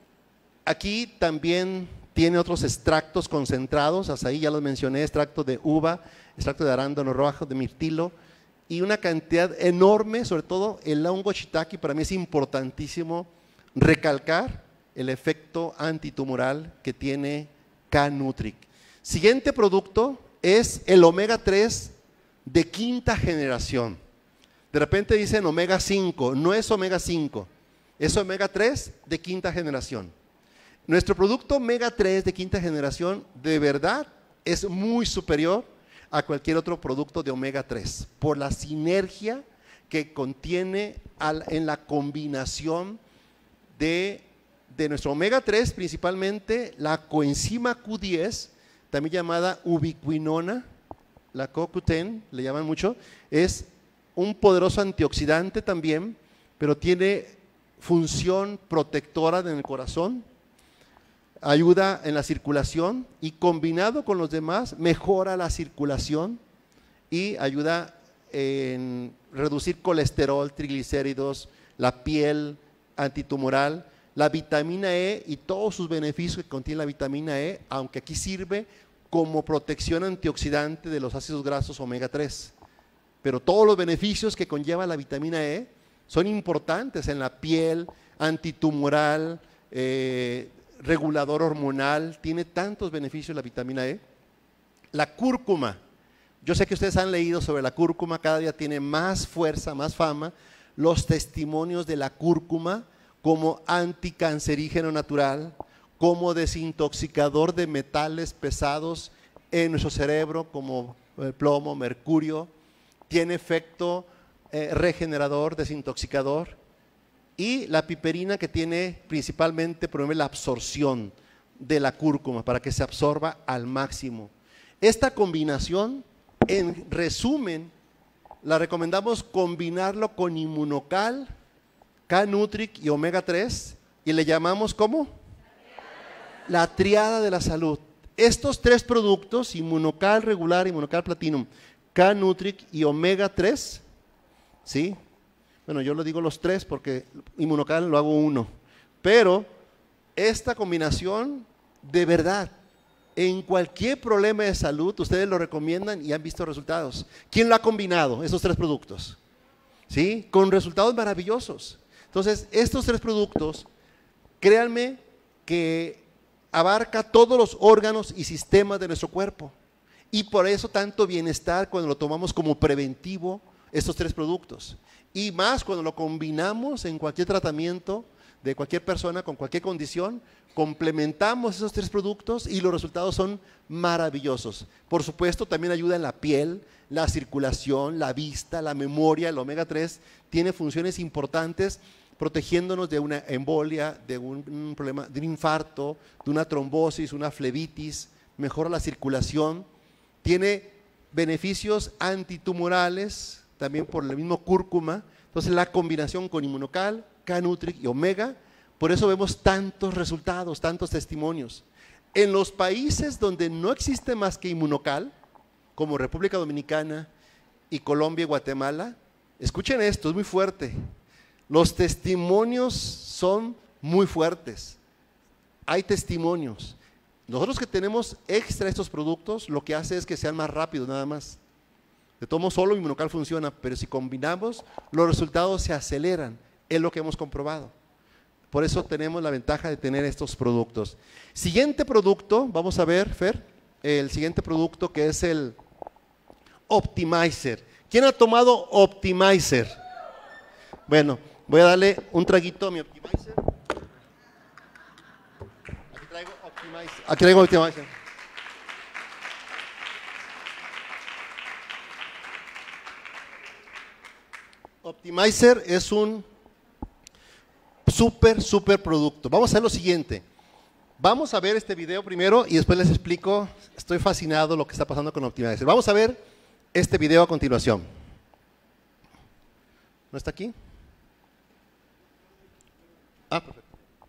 aquí también tiene otros extractos concentrados, hasta ahí ya los mencioné, extracto de uva, extracto de arándano rojo, de mirtilo, y una cantidad enorme, sobre todo el hongo shiitake. Para mí es importantísimo recalcar el efecto antitumoral que tiene K-Nutric. Siguiente producto es el omega 3 de 5ª generación. De repente dicen omega 5, no es omega 5, es omega 3 de 5ª generación. Nuestro producto omega 3 de 5ª generación de verdad es muy superior a cualquier otro producto de omega 3 por la sinergia que contiene en la combinación de nuestro omega 3, principalmente la coenzima Q10, también llamada ubiquinona, la CoQ10, le llaman mucho, es un poderoso antioxidante también, pero tiene función protectora en el corazón. ayuda en la circulación y combinado con los demás mejora la circulación y ayuda en reducir colesterol, triglicéridos, la piel, antitumoral, la vitamina E y todos sus beneficios que contiene la vitamina E, aunque aquí sirve como protección antioxidante de los ácidos grasos omega 3. Pero todos los beneficios que conlleva la vitamina E son importantes en la piel, antitumoral, regulador hormonal, tiene tantos beneficios la vitamina E. La cúrcuma, yo sé que ustedes han leído sobre la cúrcuma, cada día tiene más fuerza, más fama, los testimonios de la cúrcuma como anticancerígeno natural, como desintoxicador de metales pesados en nuestro cerebro, como el plomo, mercurio, tiene efecto regenerador, desintoxicador, y la piperina que tiene principalmente promueve la absorción de la cúrcuma para que se absorba al máximo. Esta combinación, en resumen, la recomendamos combinarlo con Inmunocal, K-Nutric y Omega 3 y le llamamos ¿cómo? La triada de la salud. Estos tres productos, Inmunocal regular, Inmunocal Platinum, K-Nutric y Omega 3, ¿sí? Bueno, yo lo digo los tres porque Inmunocal lo hago uno, pero esta combinación de verdad, en cualquier problema de salud, ustedes lo recomiendan y han visto resultados. ¿Quién lo ha combinado, esos tres productos? ¿Sí? Con resultados maravillosos. Entonces, estos tres productos, créanme que abarca todos los órganos y sistemas de nuestro cuerpo. Y por eso tanto bienestar cuando lo tomamos como preventivo, estos tres productos. Y más cuando lo combinamos en cualquier tratamiento de cualquier persona con cualquier condición, complementamos esos tres productos y los resultados son maravillosos. Por supuesto, también ayuda en la piel, la circulación, la vista, la memoria. El omega 3 tiene funciones importantes protegiéndonos de una embolia, de un problema, de un infarto, de una trombosis, una flebitis, mejora la circulación, tiene beneficios antitumorales, también por el mismo cúrcuma. Entonces la combinación con Inmunocal, K-Nutric y Omega, por eso vemos tantos resultados, tantos testimonios. En los países donde no existe más que Inmunocal, como República Dominicana y Colombia y Guatemala, escuchen esto, es muy fuerte. Los testimonios son muy fuertes. Hay testimonios. Nosotros que tenemos extra estos productos, lo que hace es que sean más rápidos nada más. De todo modo, solo Inmunocal funciona, pero si combinamos, los resultados se aceleran. Es lo que hemos comprobado. Por eso tenemos la ventaja de tener estos productos. Siguiente producto, vamos a ver, Fer, el siguiente producto que es el Optimizer. ¿Quién ha tomado Optimizer? Bueno, voy a darle un traguito a mi Optimizer. Aquí traigo Optimizer. Aquí traigo Optimizer. Optimizer es un súper producto. Vamos a hacer lo siguiente. Vamos a ver este video primero y después les explico. Estoy fascinado lo que está pasando con Optimizer. Vamos a ver este video a continuación. ¿No está aquí? Ah, perfecto.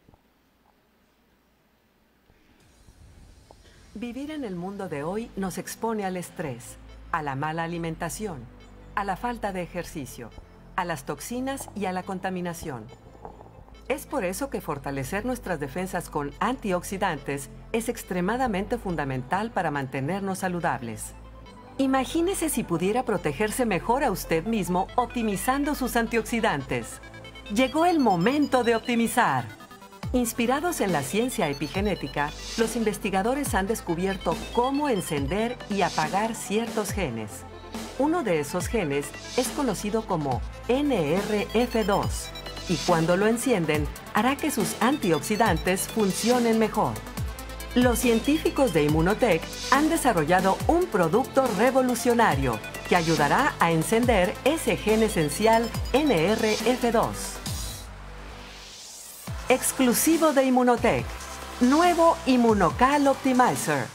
Vivir en el mundo de hoy nos expone al estrés, a la mala alimentación, a la falta de ejercicio, a las toxinas y a la contaminación. Es por eso que fortalecer nuestras defensas con antioxidantes es extremadamente fundamental para mantenernos saludables. Imagínese si pudiera protegerse mejor a usted mismo optimizando sus antioxidantes. Llegó el momento de optimizar. Inspirados en la ciencia epigenética, los investigadores han descubierto cómo encender y apagar ciertos genes. Uno de esos genes es conocido como NRF2 y cuando lo encienden hará que sus antioxidantes funcionen mejor. Los científicos de Immunotec han desarrollado un producto revolucionario que ayudará a encender ese gen esencial NRF2. Exclusivo de Immunotec, nuevo Inmunocal Optimizer.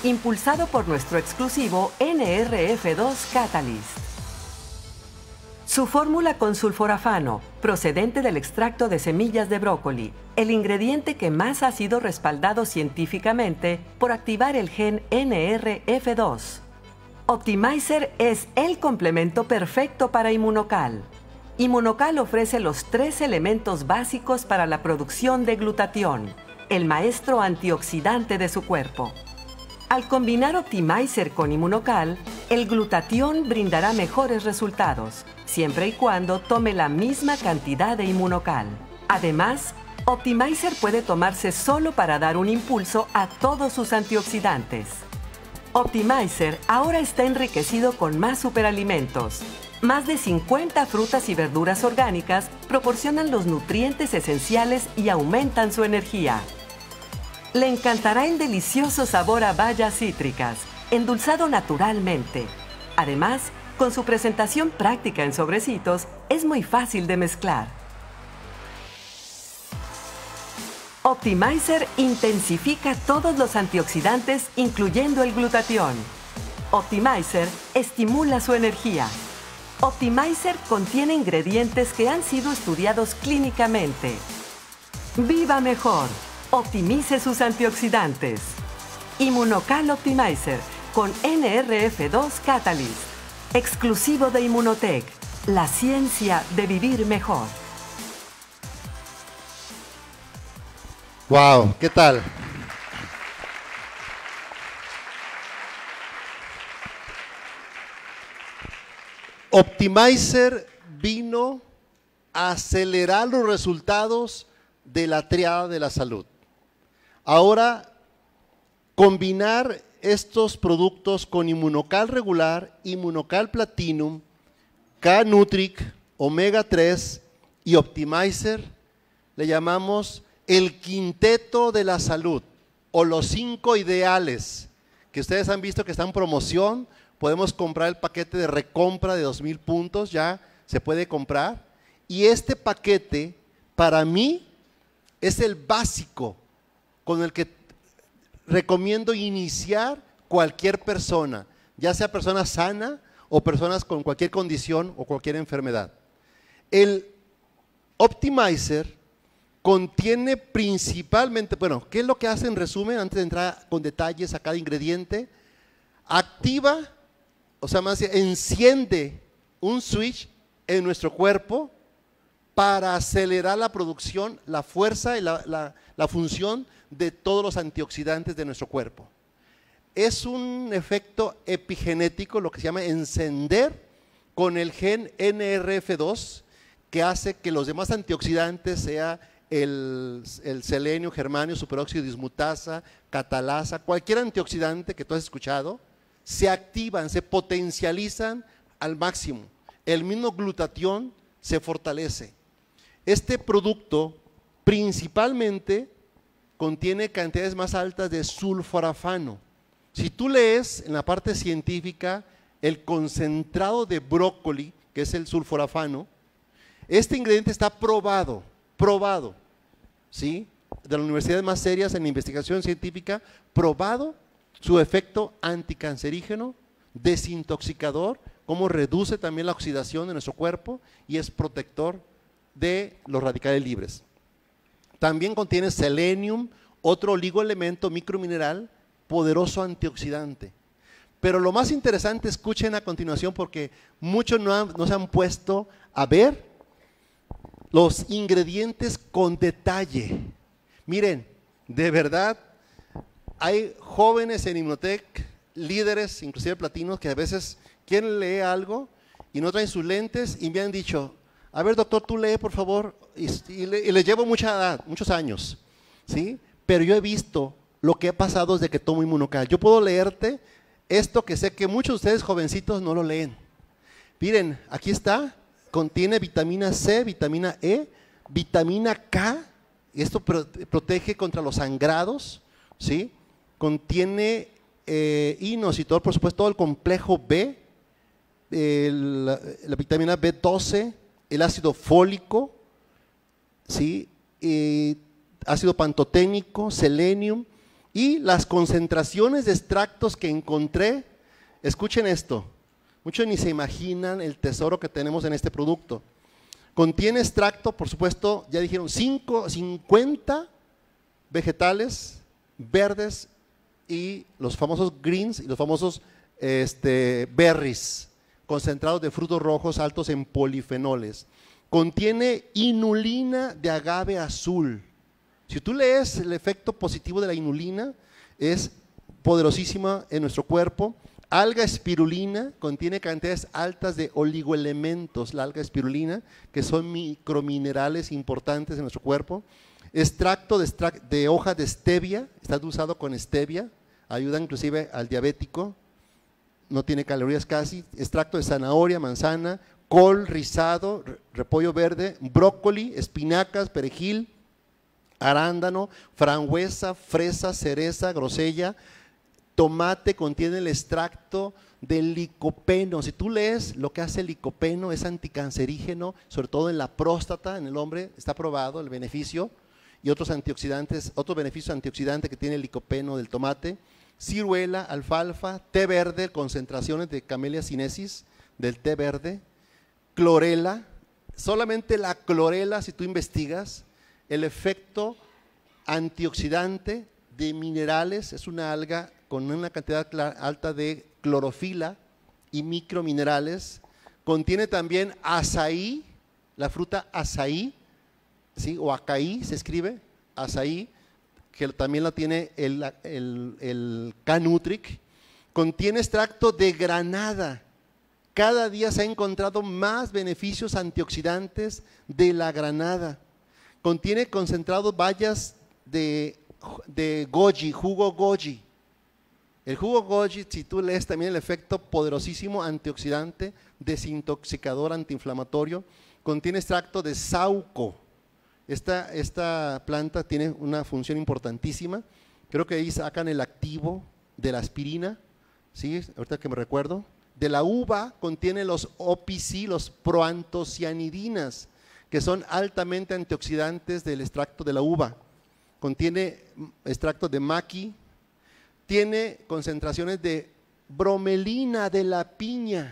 Impulsado por nuestro exclusivo NRF2 Catalyst. Su fórmula con sulforafano, procedente del extracto de semillas de brócoli, el ingrediente que más ha sido respaldado científicamente por activar el gen NRF2. Optimizer es el complemento perfecto para Inmunocal. Inmunocal ofrece los 3 elementos básicos para la producción de glutatión, el maestro antioxidante de su cuerpo. Al combinar Optimizer con Inmunocal, el glutatión brindará mejores resultados, siempre y cuando tome la misma cantidad de Inmunocal. Además, Optimizer puede tomarse solo para dar un impulso a todos sus antioxidantes. Optimizer ahora está enriquecido con más superalimentos. Más de 50 frutas y verduras orgánicas proporcionan los nutrientes esenciales y aumentan su energía. Le encantará el delicioso sabor a bayas cítricas, endulzado naturalmente. Además, con su presentación práctica en sobrecitos, es muy fácil de mezclar. Optimizer intensifica todos los antioxidantes, incluyendo el glutatión. Optimizer estimula su energía. Optimizer contiene ingredientes que han sido estudiados clínicamente. ¡Viva mejor! Optimice sus antioxidantes. Inmunocal Optimizer con NRF2 Catalyst. Exclusivo de Inmunotech. La ciencia de vivir mejor. Wow, ¿qué tal? Optimizer vino a acelerar los resultados de la triada de la salud. Ahora, combinar estos productos con Inmunocal regular, Inmunocal Platinum, K-Nutric, Omega 3 y Optimizer, le llamamos el quinteto de la salud o los 5 ideales que ustedes han visto que están en promoción. Podemos comprar el paquete de recompra de 2,000 puntos, ya se puede comprar. Y este paquete, para mí, es el básico con el que recomiendo iniciar cualquier persona, ya sea persona sana o personas con cualquier condición o cualquier enfermedad. El Optimizer contiene principalmente, bueno, ¿qué es lo que hace en resumen? Antes de entrar con detalles a cada ingrediente, activa, o sea, más bien, enciende un switch en nuestro cuerpo para acelerar la producción, la fuerza y la función de todos los antioxidantes de nuestro cuerpo. Es un efecto epigenético, lo que se llama encender con el gen NRF2, que hace que los demás antioxidantes, sea el selenio, germanio, superóxido dismutasa, catalasa, cualquier antioxidante que tú has escuchado, se activan, se potencializan al máximo. El mismo glutatión se fortalece. Este producto principalmente contiene cantidades más altas de sulforafano. Si tú lees en la parte científica el concentrado de brócoli, que es el sulforafano, este ingrediente está probado, ¿sí? De las universidades más serias en investigación científica, probado su efecto anticancerígeno, desintoxicador, cómo reduce también la oxidación de nuestro cuerpo y es protector de los radicales libres. También contiene selenium, otro oligoelemento micromineral, poderoso antioxidante. Pero lo más interesante, escuchen a continuación porque muchos no se han puesto a ver los ingredientes con detalle. Miren, de verdad, hay jóvenes en Inmunotech, líderes, inclusive platinos, que a veces quieren leer algo y no traen sus lentes y me han dicho, a ver doctor, tú lee por favor, y les llevo mucha edad, muchos años, ¿sí? Pero yo he visto lo que ha pasado desde que tomo Inmunocal. Yo puedo leerte esto que sé que muchos de ustedes jovencitos no lo leen. Miren, aquí está, contiene vitamina C, vitamina E, vitamina K, y esto protege contra los sangrados, ¿sí? Contiene inositol, por supuesto, todo el complejo B, la vitamina B12, el ácido fólico, ¿sí? Ácido pantoténico, selenium, y las concentraciones de extractos que encontré, escuchen esto, Muchos ni se imaginan el tesoro que tenemos en este producto. Contiene extracto, por supuesto, ya dijeron, 50 vegetales verdes y los famosos greens y los famosos berries, concentrados de frutos rojos altos en polifenoles. Contiene inulina de agave azul. Si tú lees el efecto positivo de la inulina, es poderosísima en nuestro cuerpo. Alga espirulina, contiene cantidades altas de oligoelementos, la alga espirulina, que son microminerales importantes en nuestro cuerpo. Extracto de hoja de stevia, está usado con stevia, ayuda inclusive al diabético, no tiene calorías casi. Extracto de zanahoria, manzana, col rizado, repollo verde, brócoli, espinacas, perejil, arándano, frambuesa, fresa, cereza, grosella. Tomate contiene el extracto del licopeno. Si tú lees lo que hace el licopeno, es anticancerígeno, sobre todo en la próstata, en el hombre, está probado el beneficio, y otros antioxidantes, otros beneficios antioxidantes que tiene el licopeno del tomate. Ciruela, alfalfa, té verde, concentraciones de Camellia sinensis del té verde. Clorela, solamente la clorela, si tú investigas, el efecto antioxidante de minerales, es una alga con una cantidad alta de clorofila y microminerales. Contiene también azaí, la fruta azaí, ¿sí? O acaí se escribe, azaí, que también la tiene el K-Nutric. Contiene extracto de granada. Cada día se ha encontrado más beneficios antioxidantes de la granada. Contiene concentrados bayas de goji, jugo goji. El jugo goji, si tú lees también el efecto poderosísimo antioxidante, desintoxicador, antiinflamatorio. Contiene extracto de sauco. Esta planta tiene una función importantísima. Creo que ahí sacan el activo de la aspirina, ¿sí? Ahorita que me recuerdo. De la uva contiene los OPC, los proantocianidinas, que son altamente antioxidantes del extracto de la uva. Contiene extracto de maqui, tiene concentraciones de bromelina de la piña,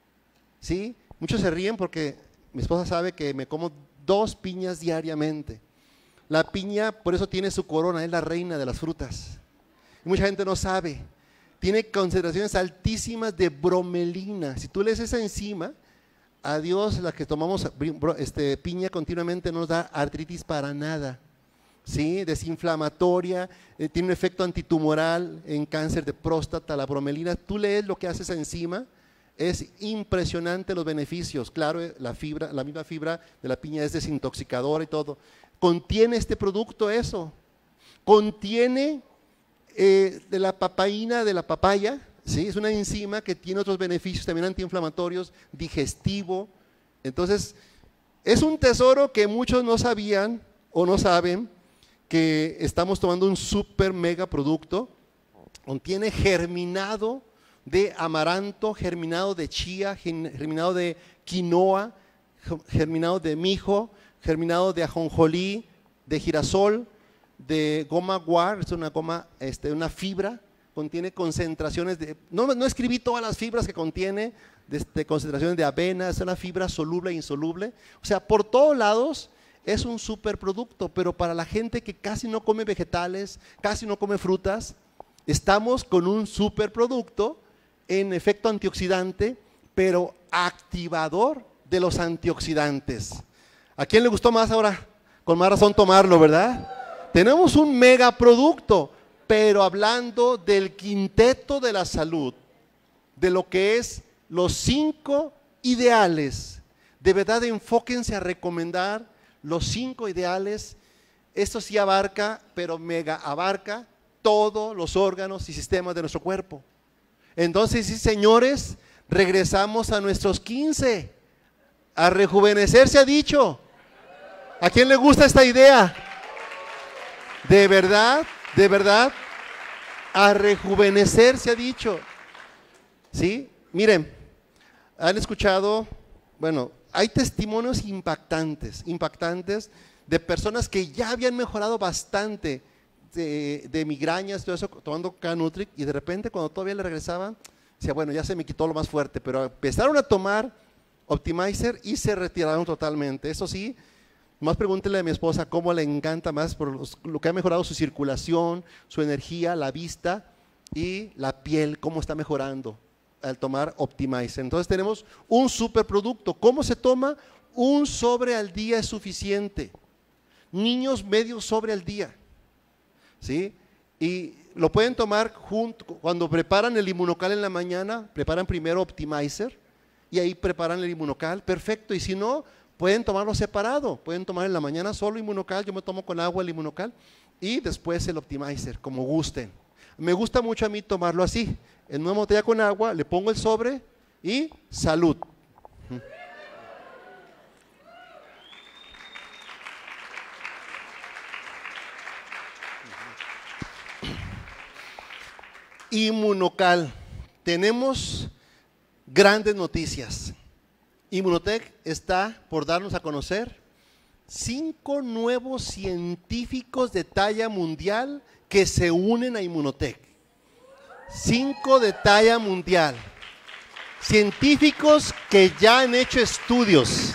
¿sí? Muchos se ríen porque mi esposa sabe que me como 2 piñas diariamente. La piña, por eso tiene su corona, es la reina de las frutas. Y mucha gente no sabe. Tiene concentraciones altísimas de bromelina. Si tú lees esa enzima, a Dios, la que tomamos piña continuamente, no nos da artritis para nada, ¿sí? Desinflamatoria, tiene un efecto antitumoral en cáncer de próstata, la bromelina. Tú lees lo que hace esa enzima, es impresionante los beneficios. Claro, la misma fibra de la piña es desintoxicadora y todo. Contiene este producto eso. Contiene de la papaína de la papaya, ¿sí? Es una enzima que tiene otros beneficios también antiinflamatorios, digestivo. Entonces, es un tesoro que muchos no sabían o no saben que estamos tomando un super mega producto. Contiene germinado de amaranto, germinado de chía, germinado de quinoa, germinado de mijo, germinado de ajonjolí, de girasol, de goma guar, es una goma, una fibra. Contiene concentraciones de, no escribí todas las fibras que contiene, de concentraciones de avena, es una fibra soluble e insoluble. O sea, por todos lados es un superproducto, pero para la gente que casi no come vegetales, casi no come frutas, estamos con un superproducto en efecto antioxidante, pero activador de los antioxidantes. ¿A quién le gustó más ahora? Con más razón tomarlo, ¿verdad? Tenemos un megaproducto, pero hablando del quinteto de la salud, de lo que es los 5 ideales. De verdad, enfóquense a recomendar los 5 ideales. Esto sí abarca, pero mega abarca todos los órganos y sistemas de nuestro cuerpo. Entonces, sí, señores, regresamos a nuestros 15. A rejuvenecer se ha dicho. ¿A quién le gusta esta idea? De verdad, a rejuvenecer se ha dicho. ¿Sí? Miren, han escuchado, bueno, hay testimonios impactantes de personas que ya habían mejorado bastante de migrañas, todo eso, tomando K-Nutric, y de repente cuando todavía le regresaban, decía, bueno, ya se me quitó lo más fuerte, pero empezaron a tomar Optimizer y se retiraron totalmente. Eso sí, más pregúntele a mi esposa cómo le encanta más por lo que ha mejorado su circulación, su energía, la vista y la piel, cómo está mejorando al tomar Optimizer. Entonces tenemos un superproducto. ¿Cómo se toma? Un sobre al día es suficiente. Niños, medio sobre al día. ¿Sí? Y lo pueden tomar junto, cuando preparan el Inmunocal en la mañana, preparan primero Optimizer y ahí preparan el Inmunocal, perfecto. Y si no, pueden tomarlo separado, pueden tomar en la mañana solo Inmunocal, yo me tomo con agua el Inmunocal y después el Optimizer, como gusten. Me gusta mucho a mí tomarlo así, en una botella con agua, le pongo el sobre y salud. Inmunocal, tenemos grandes noticias. Inmunotech está por darnos a conocer 5 nuevos científicos de talla mundial que se unen a Inmunotech. 5 de talla mundial. Científicos que ya han hecho estudios.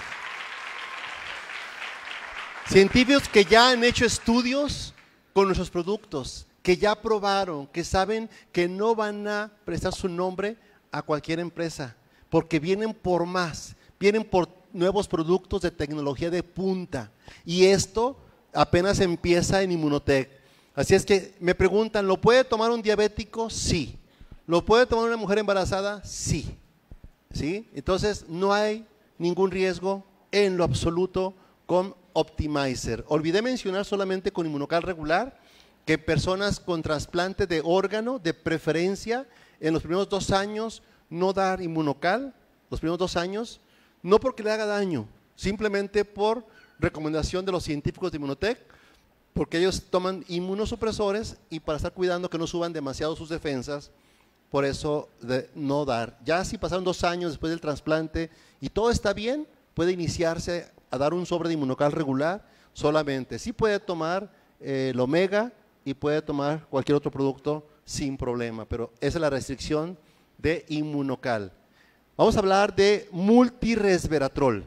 Científicos que ya han hecho estudios con nuestros productos, que ya probaron, que saben que no van a prestar su nombre a cualquier empresa, porque vienen por más, vienen por nuevos productos de tecnología de punta. Y esto apenas empieza en Inmunotech. Así es que me preguntan, ¿lo puede tomar un diabético? Sí. ¿Lo puede tomar una mujer embarazada? Sí. ¿Sí? Entonces no hay ningún riesgo en lo absoluto con Optimizer. Olvidé mencionar solamente con Inmunocal regular que personas con trasplante de órgano, de preferencia, en los primeros 2 años no dar Inmunocal, los primeros 2 años, no porque le haga daño, simplemente por recomendación de los científicos de Inmunotech, porque ellos toman inmunosupresores y para estar cuidando que no suban demasiado sus defensas, por eso de no dar. Ya si pasaron 2 años después del trasplante y todo está bien, puede iniciarse a dar un sobre de Inmunocal regular solamente. Sí puede tomar el Omega y puede tomar cualquier otro producto sin problema, pero esa es la restricción de Inmunocal. Vamos a hablar de multiresveratrol.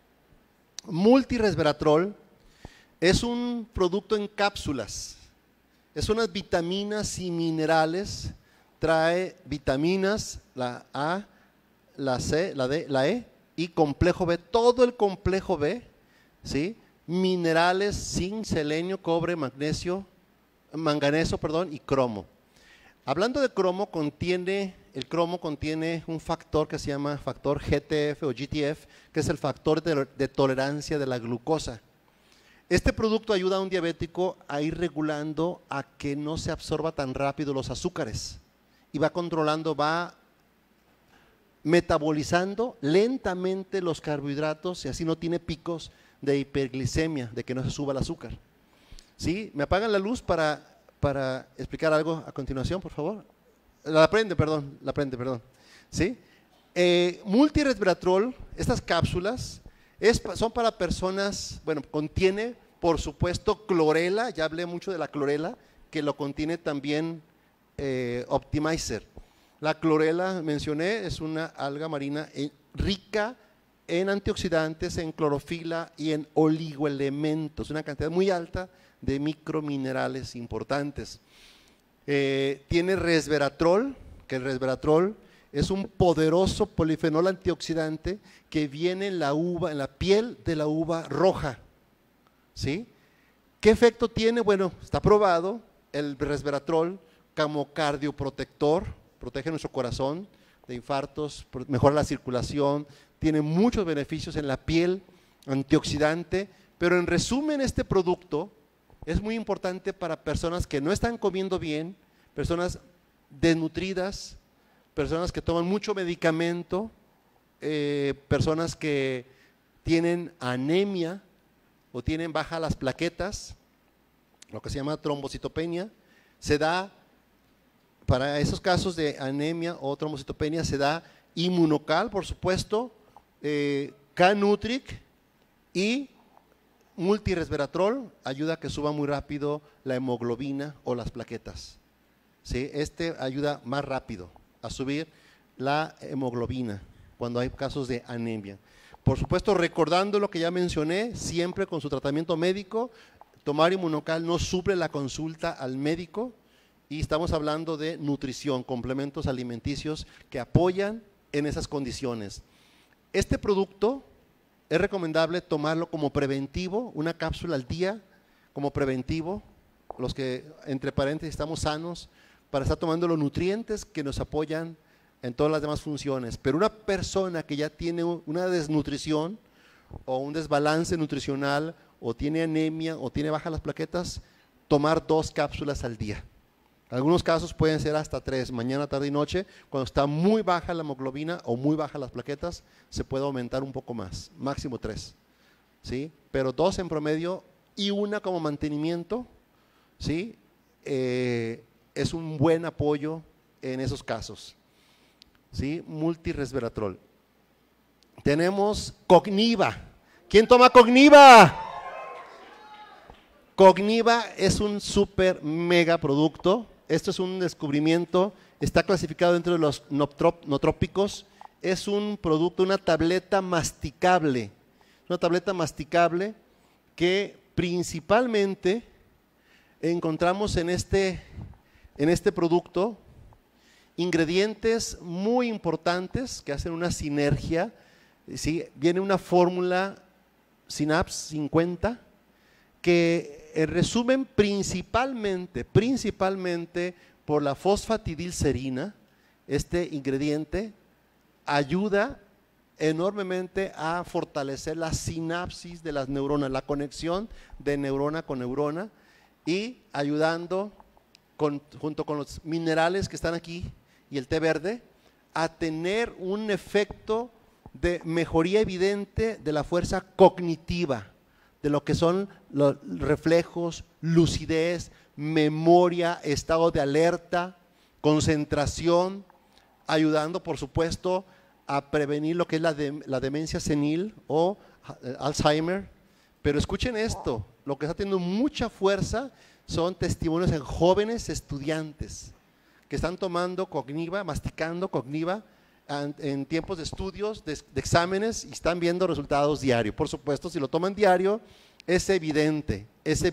Multiresveratrol es un producto en cápsulas, es unas vitaminas y minerales, trae vitaminas, la A, la C, la D, la E y complejo B, todo el complejo B, ¿sí? Minerales, zinc, selenio, cobre, magnesio, manganeso, perdón, y cromo. Hablando de cromo, el cromo contiene un factor que se llama factor GTF o GTF, que es el factor de tolerancia de la glucosa. Este producto ayuda a un diabético a ir regulando a que no se absorba tan rápido los azúcares y va controlando, va metabolizando lentamente los carbohidratos y así no tiene picos de hiperglicemia, de que no se suba el azúcar. ¿Sí? ¿Me apagan la luz para explicar algo a continuación, por favor? La prende, perdón. ¿Sí? Multiresveratrol, estas cápsulas, son para personas, bueno, contiene, por supuesto, clorela, ya hablé mucho de la clorela, que lo contiene también Optimizer. La clorela, mencioné, es una alga marina rica en antioxidantes, en clorofila y en oligoelementos, una cantidad muy alta de microminerales importantes. Tiene resveratrol, que el resveratrol es un poderoso polifenol antioxidante que viene en la uva, en la piel de la uva roja. ¿Sí? ¿Qué efecto tiene? Bueno, está probado el resveratrol como cardioprotector, protege nuestro corazón de infartos, mejora la circulación, tiene muchos beneficios en la piel, antioxidante, pero en resumen este producto es muy importante para personas que no están comiendo bien, personas desnutridas, personas que toman mucho medicamento, personas que tienen anemia o tienen bajas las plaquetas, lo que se llama trombocitopenia. Se da, para esos casos de anemia o trombocitopenia, se da Inmunocal, por supuesto, K-Nutric y multiresveratrol, ayuda a que suba muy rápido la hemoglobina o las plaquetas. ¿Sí? Este ayuda más rápido a subir la hemoglobina cuando hay casos de anemia. Por supuesto, recordando lo que ya mencioné, siempre con su tratamiento médico, tomar Inmunocal no suple la consulta al médico y estamos hablando de nutrición, complementos alimenticios que apoyan en esas condiciones. Este producto es recomendable tomarlo como preventivo, una cápsula al día como preventivo, los que entre paréntesis estamos sanos, para estar tomando los nutrientes que nos apoyan en todas las demás funciones. Pero una persona que ya tiene una desnutrición o un desbalance nutricional o tiene anemia o tiene bajas las plaquetas, tomar 2 cápsulas al día. En algunos casos pueden ser hasta 3, mañana, tarde y noche. Cuando está muy baja la hemoglobina o muy bajas las plaquetas, se puede aumentar un poco más, máximo 3, ¿sí? Pero 2 en promedio y una como mantenimiento, ¿sí? Es un buen apoyo en esos casos, ¿sí? Multiresveratrol. Tenemos Cogniva. ¿Quién toma Cogniva? Cogniva es un súper mega producto. Esto es un descubrimiento, está clasificado dentro de los nootrópicos. Es un producto, una tableta masticable. Una tableta masticable que principalmente encontramos en este producto ingredientes muy importantes que hacen una sinergia, ¿sí? Viene una fórmula Synapse 50 que resumen principalmente por la fosfatidilcerina. Este ingrediente ayuda enormemente a fortalecer la sinapsis de las neuronas, la conexión de neurona con neurona, y ayudando junto con los minerales que están aquí y el té verde a tener un efecto de mejoría evidente de la fuerza cognitiva, de lo que son los reflejos, lucidez, memoria, estado de alerta, concentración, ayudando por supuesto a prevenir lo que es la demencia senil o Alzheimer. Pero escuchen esto, lo que está teniendo mucha fuerza son testimonios en jóvenes estudiantes que están tomando Cogniva, masticando Cogniva en tiempos de estudios, de exámenes, y están viendo resultados diarios. Por supuesto, si lo toman diario, es evidente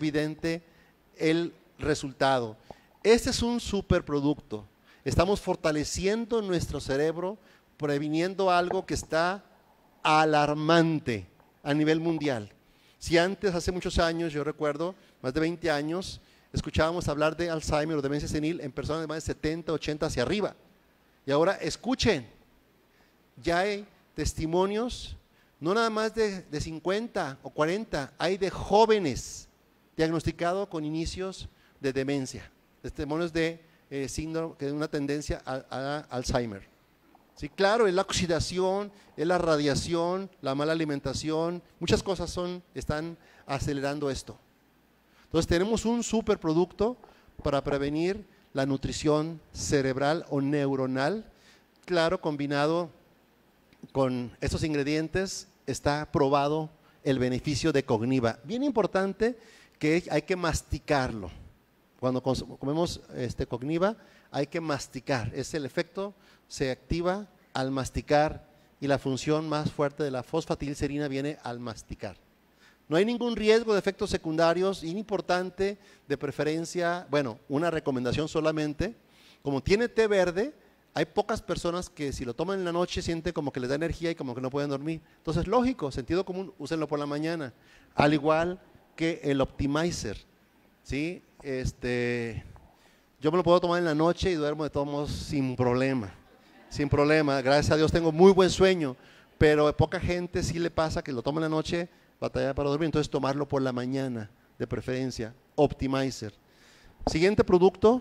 el resultado. Este es un superproducto. Estamos fortaleciendo nuestro cerebro, previniendo algo que está alarmante a nivel mundial. Si antes, hace muchos años, yo recuerdo, más de 20 años, escuchábamos hablar de Alzheimer o demencia senil en personas de más de 70, 80 hacia arriba. Y ahora escuchen, ya hay testimonios, no nada más de 50 o 40, hay de jóvenes diagnosticados con inicios de demencia, testimonios de síndrome, de una tendencia a Alzheimer. Sí, claro, es la oxidación, es la radiación, la mala alimentación, muchas cosas están acelerando esto. Entonces tenemos un superproducto para prevenir la nutrición cerebral o neuronal. Claro, combinado con estos ingredientes está probado el beneficio de Cogniva. Bien importante que hay que masticarlo. Cuando comemos Cogniva hay que masticar. El efecto se activa al masticar y la función más fuerte de la fosfatidilcerina viene al masticar. No hay ningún riesgo de efectos secundarios, importante, de preferencia, bueno, una recomendación solamente. Como tiene té verde, hay pocas personas que si lo toman en la noche sienten como que les da energía y como que no pueden dormir. Entonces, lógico, sentido común, úsenlo por la mañana. Al igual que el Optimizer, ¿sí? Yo me lo puedo tomar en la noche y duermo de todos modos sin problema. Sin problema, gracias a Dios tengo muy buen sueño, pero a poca gente sí le pasa que lo toma en la noche, batalla para dormir, entonces tomarlo por la mañana, de preferencia, Optimizer. Siguiente producto,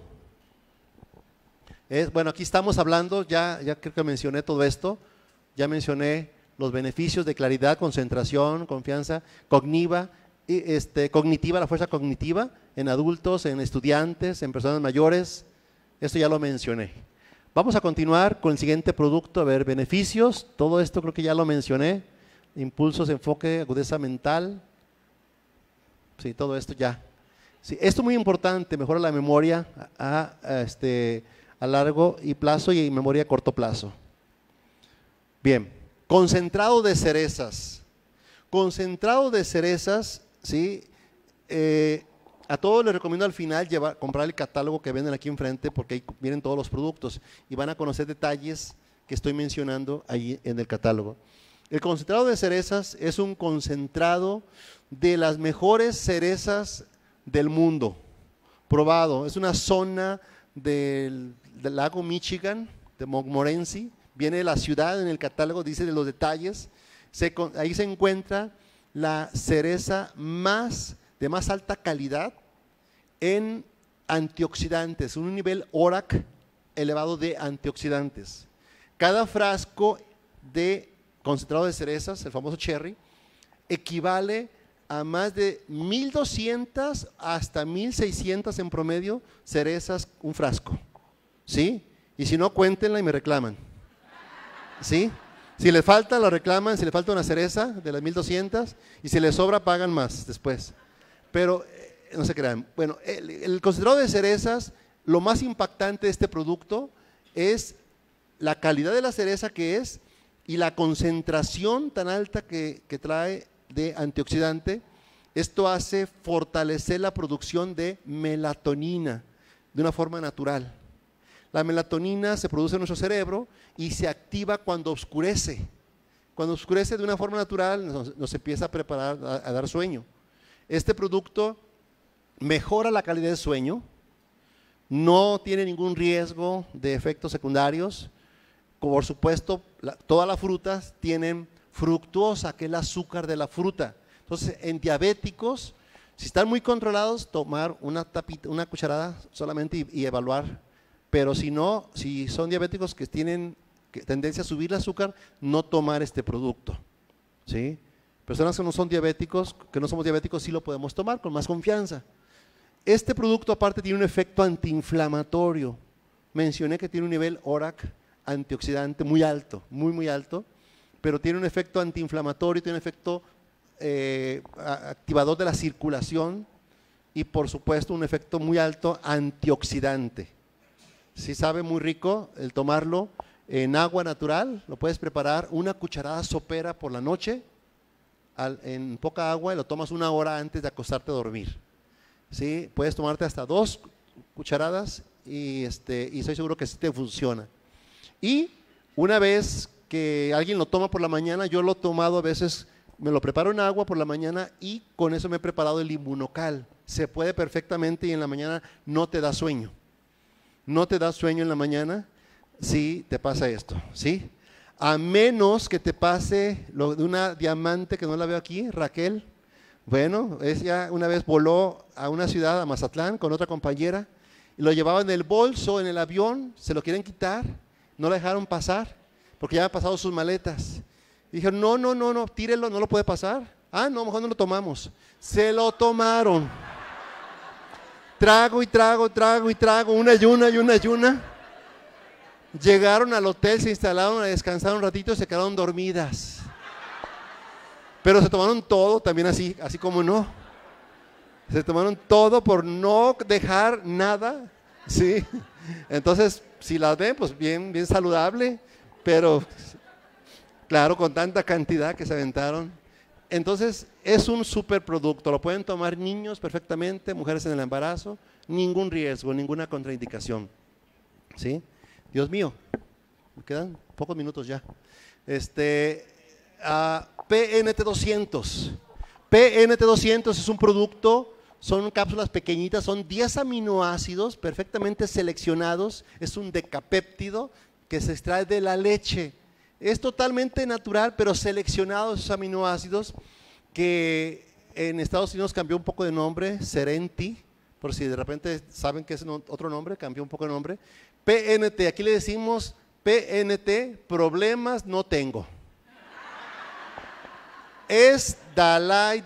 bueno, aquí estamos hablando, ya creo que mencioné todo esto, ya mencioné los beneficios de claridad, concentración, confianza, cognitiva, la fuerza cognitiva en adultos, en estudiantes, en personas mayores, esto ya lo mencioné. Vamos a continuar con el siguiente producto, a ver, beneficios, todo esto creo que ya lo mencioné, impulsos, enfoque, agudeza mental, sí, todo esto ya. Sí, esto es muy importante, mejora la memoria a largo plazo y memoria a corto plazo. Bien, concentrado de cerezas. Concentrado de cerezas, ¿sí? A todos les recomiendo al final comprar el catálogo que venden aquí enfrente, porque ahí vienen todos los productos y van a conocer detalles que estoy mencionando ahí en el catálogo. El concentrado de cerezas es un concentrado de las mejores cerezas del mundo, probado. Es una zona del lago Michigan, de Montmorency, viene de la ciudad en el catálogo, dice de los detalles. Ahí se encuentra la cereza de más alta calidad en antioxidantes, un nivel ORAC elevado de antioxidantes. Cada frasco de concentrado de cerezas, el famoso cherry, equivale a más de 1,200 hasta 1,600 en promedio cerezas un frasco, ¿sí? Y si no, cuéntenla y me reclaman, ¿sí? Si les falta, la reclaman, si les falta una cereza de las 1,200 y si les sobra, pagan más después. Pero no se crean. Bueno, el concentrado de cerezas, lo más impactante de este producto es la calidad de la cereza que es y la concentración tan alta que trae de antioxidante. Esto hace fortalecer la producción de melatonina de una forma natural. La melatonina se produce en nuestro cerebro y se activa cuando oscurece. Cuando oscurece de una forma natural nos empieza a preparar, a dar sueño. Este producto mejora la calidad del sueño, no tiene ningún riesgo de efectos secundarios. Por supuesto, todas las frutas tienen fructuosa, que es el azúcar de la fruta. Entonces, en diabéticos, si están muy controlados, tomar una cucharada solamente y evaluar. Pero si no, si son diabéticos que tienen tendencia a subir el azúcar, no tomar este producto, ¿sí? Personas que no son diabéticos, que no somos diabéticos, sí lo podemos tomar con más confianza. Este producto aparte tiene un efecto antiinflamatorio. Mencioné que tiene un nivel ORAC antioxidante muy alto, muy alto, pero tiene un efecto antiinflamatorio, tiene un efecto activador de la circulación y por supuesto un efecto muy alto antioxidante. Sí sabe muy rico el tomarlo en agua natural, lo puedes preparar una cucharada sopera por la noche, en poca agua, y lo tomas 1 hora antes de acostarte a dormir. ¿Sí? Puedes tomarte hasta 2 cucharadas y estoy seguro que sí te funciona. Y una vez que alguien lo toma por la mañana, yo lo he tomado a veces, me lo preparo en agua por la mañana y con eso me he preparado el Immunocal. Se puede perfectamente y en la mañana no te da sueño. No te da sueño en la mañana si te pasa esto, ¿sí? A menos que te pase lo de una diamante que no la veo aquí, Raquel. Bueno, ella una vez voló a una ciudad, a Mazatlán, con otra compañera, y lo llevaba en el bolso, en el avión, se lo quieren quitar, no la dejaron pasar, porque ya habían pasado sus maletas. Y dijeron, no, tírelo, no lo puede pasar. Ah, no, mejor no lo tomamos. Se lo tomaron. Trago y trago, una y una. Llegaron al hotel, se instalaron a descansar un ratito y se quedaron dormidas. Pero se tomaron todo, también así como no. Se tomaron todo por no dejar nada, ¿sí? Entonces, si las ven, pues bien saludable, pero claro, con tanta cantidad que se aventaron. Entonces, es un superproducto, lo pueden tomar niños perfectamente, mujeres en el embarazo, ningún riesgo, ninguna contraindicación, ¿sí? Dios mío, me quedan pocos minutos ya. PNT 200. PNT 200 es un producto, son cápsulas pequeñitas, son 10 aminoácidos perfectamente seleccionados, es un decapéptido que se extrae de la leche. Es totalmente natural, pero seleccionados esos aminoácidos que en Estados Unidos cambió un poco de nombre, Serenti, por si de repente saben que es otro nombre, cambió un poco de nombre. PNT, aquí le decimos PNT, problemas no tengo. Es Dalai,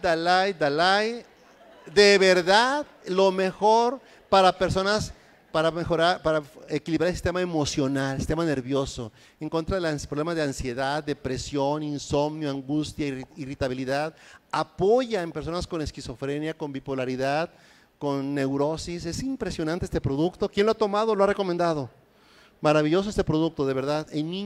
de verdad lo mejor para personas, para mejorar, para equilibrar el sistema emocional, el sistema nervioso, en contra de los problemas de ansiedad, depresión, insomnio, angustia, irritabilidad. Apoya en personas con esquizofrenia, con bipolaridad, con neurosis. Es impresionante este producto. ¿Quién lo ha tomado? Lo ha recomendado. Maravilloso este producto, de verdad.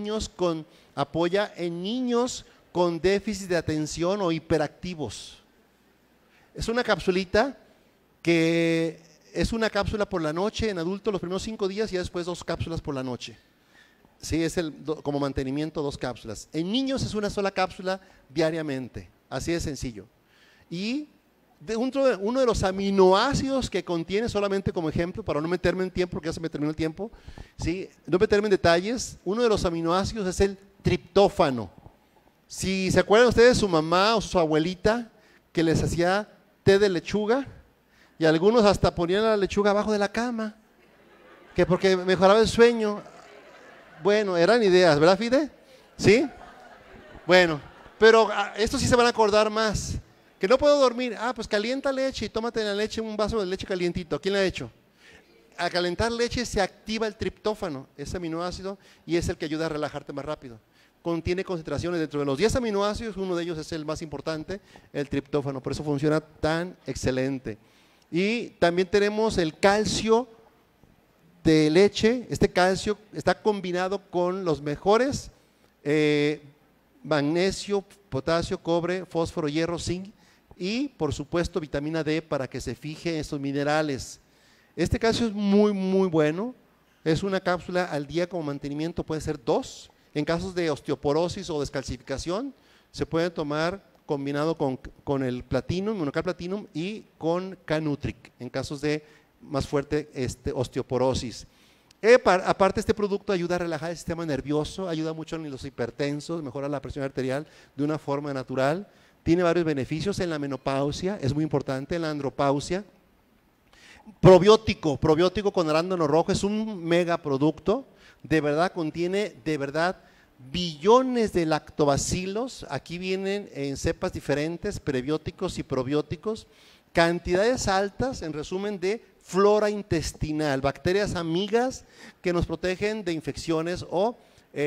Apoya en niños con déficit de atención o hiperactivos. Es una capsulita que es una cápsula por la noche en adultos los primeros 5 días y después 2 cápsulas por la noche. Sí, es como mantenimiento 2 cápsulas. En niños es una sola cápsula diariamente, así de sencillo. Y uno de los aminoácidos que contiene, solamente como ejemplo, para no meterme en tiempo, porque ya se me terminó el tiempo, ¿sí? No meterme en detalles, uno de los aminoácidos es el triptófano. Si se acuerdan ustedes de su mamá o su abuelita que les hacía té de lechuga, y algunos hasta ponían la lechuga abajo de la cama, que porque mejoraba el sueño. Bueno, eran ideas, ¿verdad, Fide? ¿Sí? Bueno, pero estos sí se van a acordar más. Que no puedo dormir, pues calienta leche y tómate en la leche un vaso de leche calientito. ¿Quién lo ha hecho? Al calentar leche se activa el triptófano, ese aminoácido, y es el que ayuda a relajarte más rápido. Contiene concentraciones dentro de los 10 aminoácidos, uno de ellos es el más importante, el triptófano, por eso funciona tan excelente. Y también tenemos el calcio de leche. Este calcio está combinado con los mejores magnesio, potasio, cobre, fósforo, hierro, zinc y por supuesto vitamina D para que se fije estos minerales. Este calcio es muy muy bueno, es una cápsula al día como mantenimiento, puede ser 2, en casos de osteoporosis o descalcificación se puede tomar combinado con el Platinum, Monocal Platinum y con K-Nutric en casos de más fuerte osteoporosis. Aparte, este producto ayuda a relajar el sistema nervioso, ayuda mucho en los hipertensos, mejora la presión arterial de una forma natural, tiene varios beneficios en la menopausia, es muy importante en la andropausia. Probiótico con arándano rojo, es un megaproducto, de verdad contiene billones de lactobacilos, aquí vienen en cepas diferentes, prebióticos y probióticos, cantidades altas, en resumen, de flora intestinal, bacterias amigas que nos protegen de infecciones o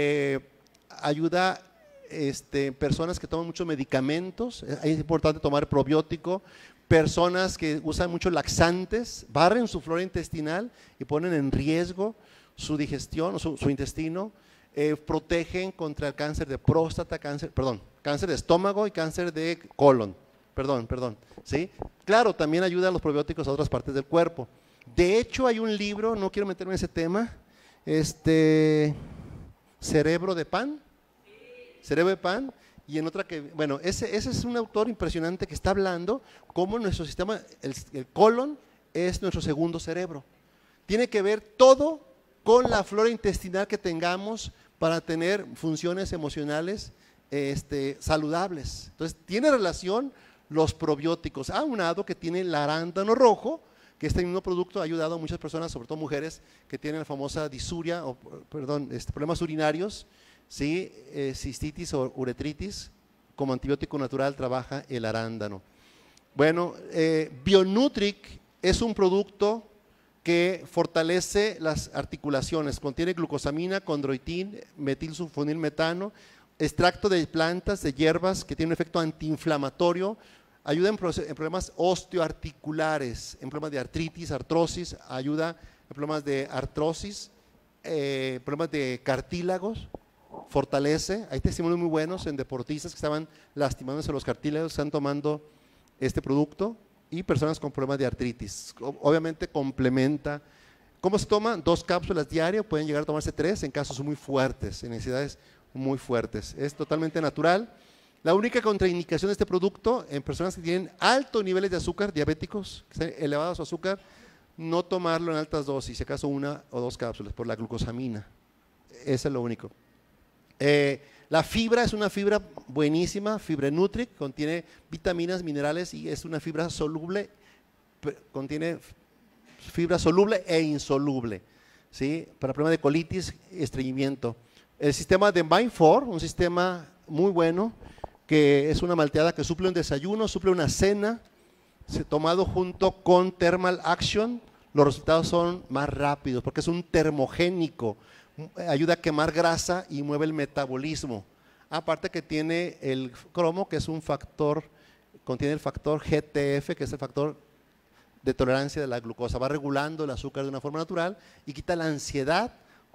ayuda personas que toman muchos medicamentos, es importante tomar probiótico, personas que usan muchos laxantes, barren su flora intestinal y ponen en riesgo su digestión o su intestino, protegen contra el cáncer de próstata, cáncer de estómago y cáncer de colon. ¿Sí? Claro, también ayuda a los probióticos a otras partes del cuerpo. De hecho, hay un libro, no quiero meterme en ese tema, Cerebro de Pan, y en otra que, bueno, ese es un autor impresionante que está hablando cómo nuestro sistema, el colon es nuestro segundo cerebro. Tiene que ver todo con la flora intestinal que tengamos para tener funciones emocionales saludables. Entonces, tiene relación los probióticos, aunado que tiene el arándano rojo, que este mismo producto ha ayudado a muchas personas, sobre todo mujeres, que tienen la famosa disuria, problemas urinarios, ¿sí? Cistitis o uretritis. Como antibiótico natural trabaja el arándano. Bueno, Bionutric es un producto que fortalece las articulaciones, contiene glucosamina, condroitín, metilsulfonilmetano, extracto de plantas, de hierbas, que tiene un efecto antiinflamatorio, ayuda en problemas osteoarticulares, en problemas de artritis, artrosis, ayuda en problemas de artrosis, problemas de cartílagos, fortalece. Hay testimonios muy buenos en deportistas que estaban lastimándose los cartílagos, están tomando este producto, y personas con problemas de artritis. Obviamente complementa. ¿Cómo se toma? 2 cápsulas diarias, pueden llegar a tomarse 3 en casos muy fuertes, en necesidades muy fuertes. Es totalmente natural. La única contraindicación de este producto en personas que tienen altos niveles de azúcar, diabéticos, que están elevados su azúcar, no tomarlo en altas dosis, si acaso 1 o 2 cápsulas por la glucosamina. Eso es lo único. La fibra es una fibra buenísima, Fibrenutric, contiene vitaminas, minerales y es una fibra soluble, contiene fibra soluble e insoluble, ¿sí? Para problemas de colitis, estreñimiento. El sistema de Mind4, un sistema muy bueno, que es una malteada que suple un desayuno, suple una cena, tomado junto con Thermal Action, los resultados son más rápidos porque es un termogénico, ayuda a quemar grasa y mueve el metabolismo. Aparte que tiene el cromo, que es un factor, contiene el factor GTF, que es el factor de tolerancia de la glucosa, va regulando el azúcar de una forma natural y quita la ansiedad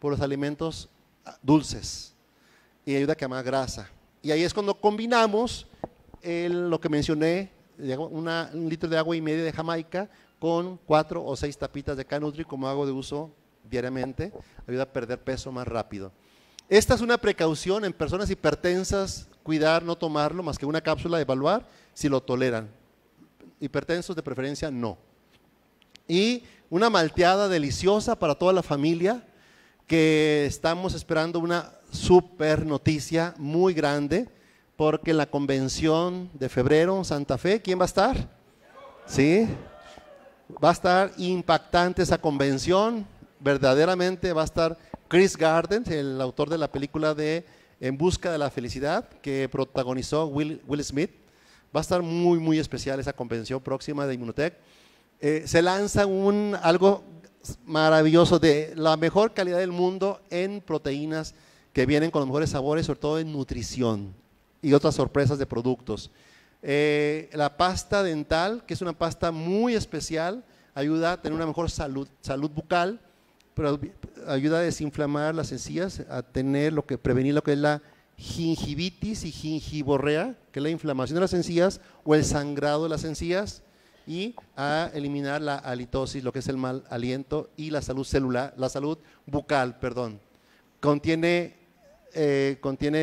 por los alimentos dulces y ayuda a quemar grasa. Y ahí es cuando combinamos lo que mencioné, un litro de agua y media de Jamaica con 4 o 6 tapitas de K-Nutri como hago de uso diariamente, ayuda a perder peso más rápido. Esta es una precaución en personas hipertensas, cuidar no tomarlo más que una cápsula, evaluar si lo toleran. Hipertensos de preferencia no. Y una malteada deliciosa para toda la familia, que estamos esperando una super noticia muy grande, porque en la convención de febrero en Santa Fe, ¿quién va a estar? Sí, va a estar impactante esa convención, verdaderamente va a estar Chris Gardner, el autor de la película de En busca de la felicidad, que protagonizó Will Smith. Va a estar muy, muy especial esa convención próxima de Immunotech. Se lanza algo maravilloso de la mejor calidad del mundo en proteínas que vienen con los mejores sabores, sobre todo en nutrición y otras sorpresas de productos. La pasta dental, que es una pasta muy especial, ayuda a tener una mejor salud bucal, pero ayuda a desinflamar las encías, a prevenir lo que es la gingivitis y gingivorrea, que es la inflamación de las encías o el sangrado de las encías, y a eliminar la halitosis, lo que es el mal aliento, y la salud celular, la salud bucal, perdón. Contiene el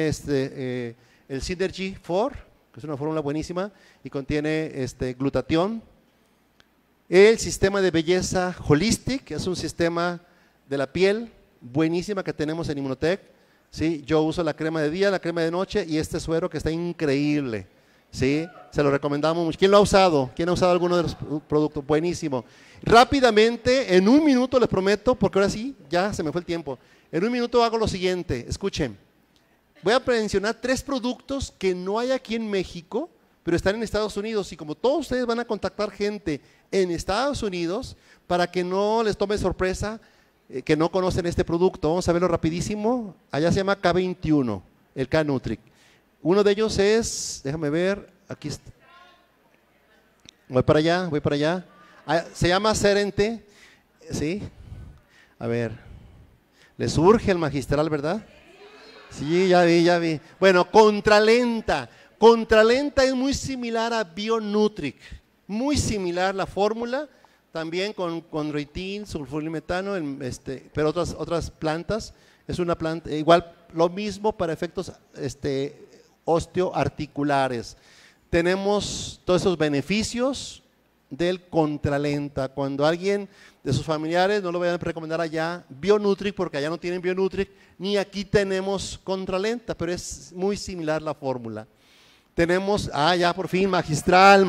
Synergy 4, que es una fórmula buenísima, y contiene glutatión. El sistema de belleza Holistic, que es un sistema de la piel buenísima que tenemos en Immunotech. ¿Sí? Yo uso la crema de día, la crema de noche y este suero que está increíble. ¿Sí? Se lo recomendamos mucho. ¿Quién lo ha usado? ¿Quién ha usado alguno de los productos? Buenísimo. Rápidamente, en un minuto les prometo, porque ahora sí, ya se me fue el tiempo. En un minuto hago lo siguiente, escuchen. Voy a mencionar 3 productos que no hay aquí en México, pero están en Estados Unidos. Y como todos ustedes van a contactar gente en Estados Unidos, para que no les tome sorpresa que no conocen este producto, vamos a verlo rapidísimo. Allá se llama K21, el K-Nutri. Uno de ellos es, déjame ver, aquí está. Voy para allá. Se llama Serente, ¿sí? A ver, les urge el magistral, ¿verdad? Sí, ya vi. Bueno, Contralenta. Contralenta es muy similar a Bionutric, muy similar la fórmula, también con chondroitin, sulfurimetano, pero otras plantas. Es una planta, igual lo mismo para efectos osteoarticulares. Tenemos todos esos beneficios del Contralenta. Cuando alguien de sus familiares, no lo voy a recomendar allá Bionutric, porque allá no tienen Bionutric, ni aquí tenemos Contralenta, pero es muy similar la fórmula. Tenemos, ya por fin, magistral.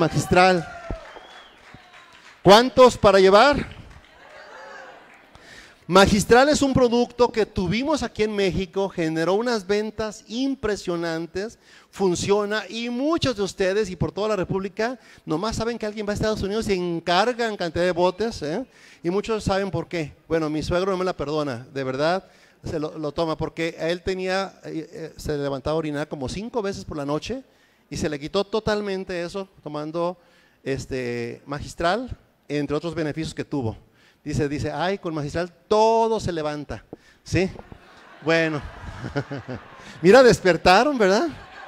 ¿Cuántos para llevar? Magistral es un producto que tuvimos aquí en México, generó unas ventas impresionantes, funciona, y muchos de ustedes y por toda la República nomás saben que alguien va a Estados Unidos y encargan cantidad de botes, y muchos saben por qué. Bueno, mi suegro no me la perdona, de verdad, se lo toma, porque a él se levantaba a orinar como 5 veces por la noche y se le quitó totalmente eso tomando magistral, entre otros beneficios que tuvo. Dice, ay, con magistral todo se levanta, ¿sí? Bueno, mira, despertaron, ¿verdad?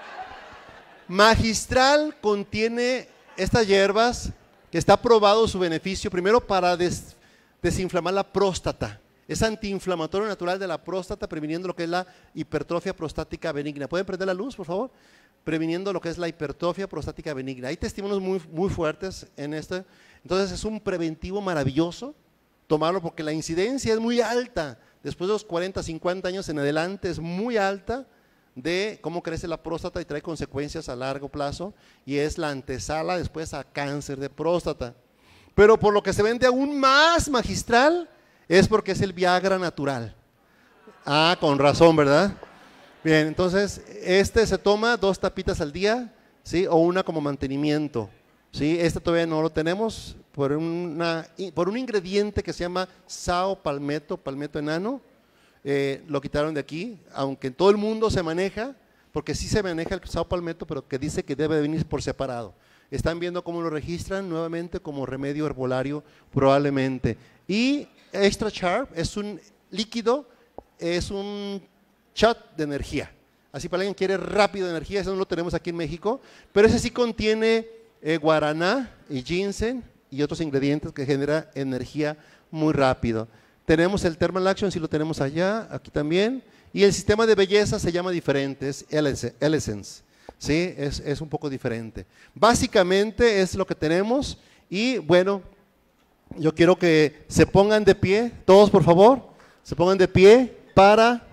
Magistral contiene estas hierbas que está probado su beneficio, primero para desinflamar la próstata. Es antiinflamatorio natural de la próstata, previniendo lo que es la hipertrofia prostática benigna. ¿Pueden prender la luz, por favor? Previniendo lo que es la hipertrofia prostática benigna. Hay testimonios muy fuertes en esto. Entonces es un preventivo maravilloso tomarlo, porque la incidencia es muy alta. Después de los 40, 50 años en adelante es muy alta de cómo crece la próstata y trae consecuencias a largo plazo, y es la antesala después a cáncer de próstata. Pero por lo que se vende aún más magistral es porque es el Viagra natural. Con razón, ¿verdad? Bien, entonces se toma 2 tapitas al día, ¿sí? O una como mantenimiento, ¿sí? Todavía no lo tenemos por un ingrediente que se llama sao palmetto enano. Lo quitaron de aquí, aunque en todo el mundo se maneja, porque sí se maneja el sao palmetto, pero que dice que debe de venir por separado. Están viendo cómo lo registran nuevamente como remedio herbolario probablemente. Y Extra Sharp es un líquido es un shot de energía. Así para alguien que quiere rápido de energía, eso no lo tenemos aquí en México, pero ese sí contiene guaraná y ginseng y otros ingredientes que generan energía muy rápido. Tenemos el Thermal Action, sí lo tenemos allá, aquí también, y el sistema de belleza se llama diferente, es Essence, ¿sí? Es un poco diferente. Básicamente es lo que tenemos y bueno, yo quiero que se pongan de pie, todos por favor, se pongan de pie para...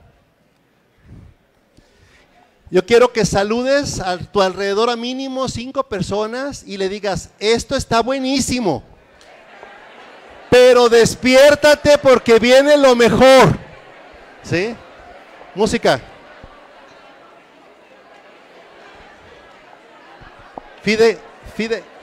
Yo quiero que saludes a tu alrededor a mínimo 5 personas y le digas, esto está buenísimo, pero despiértate porque viene lo mejor. ¿Sí? Música. Fide.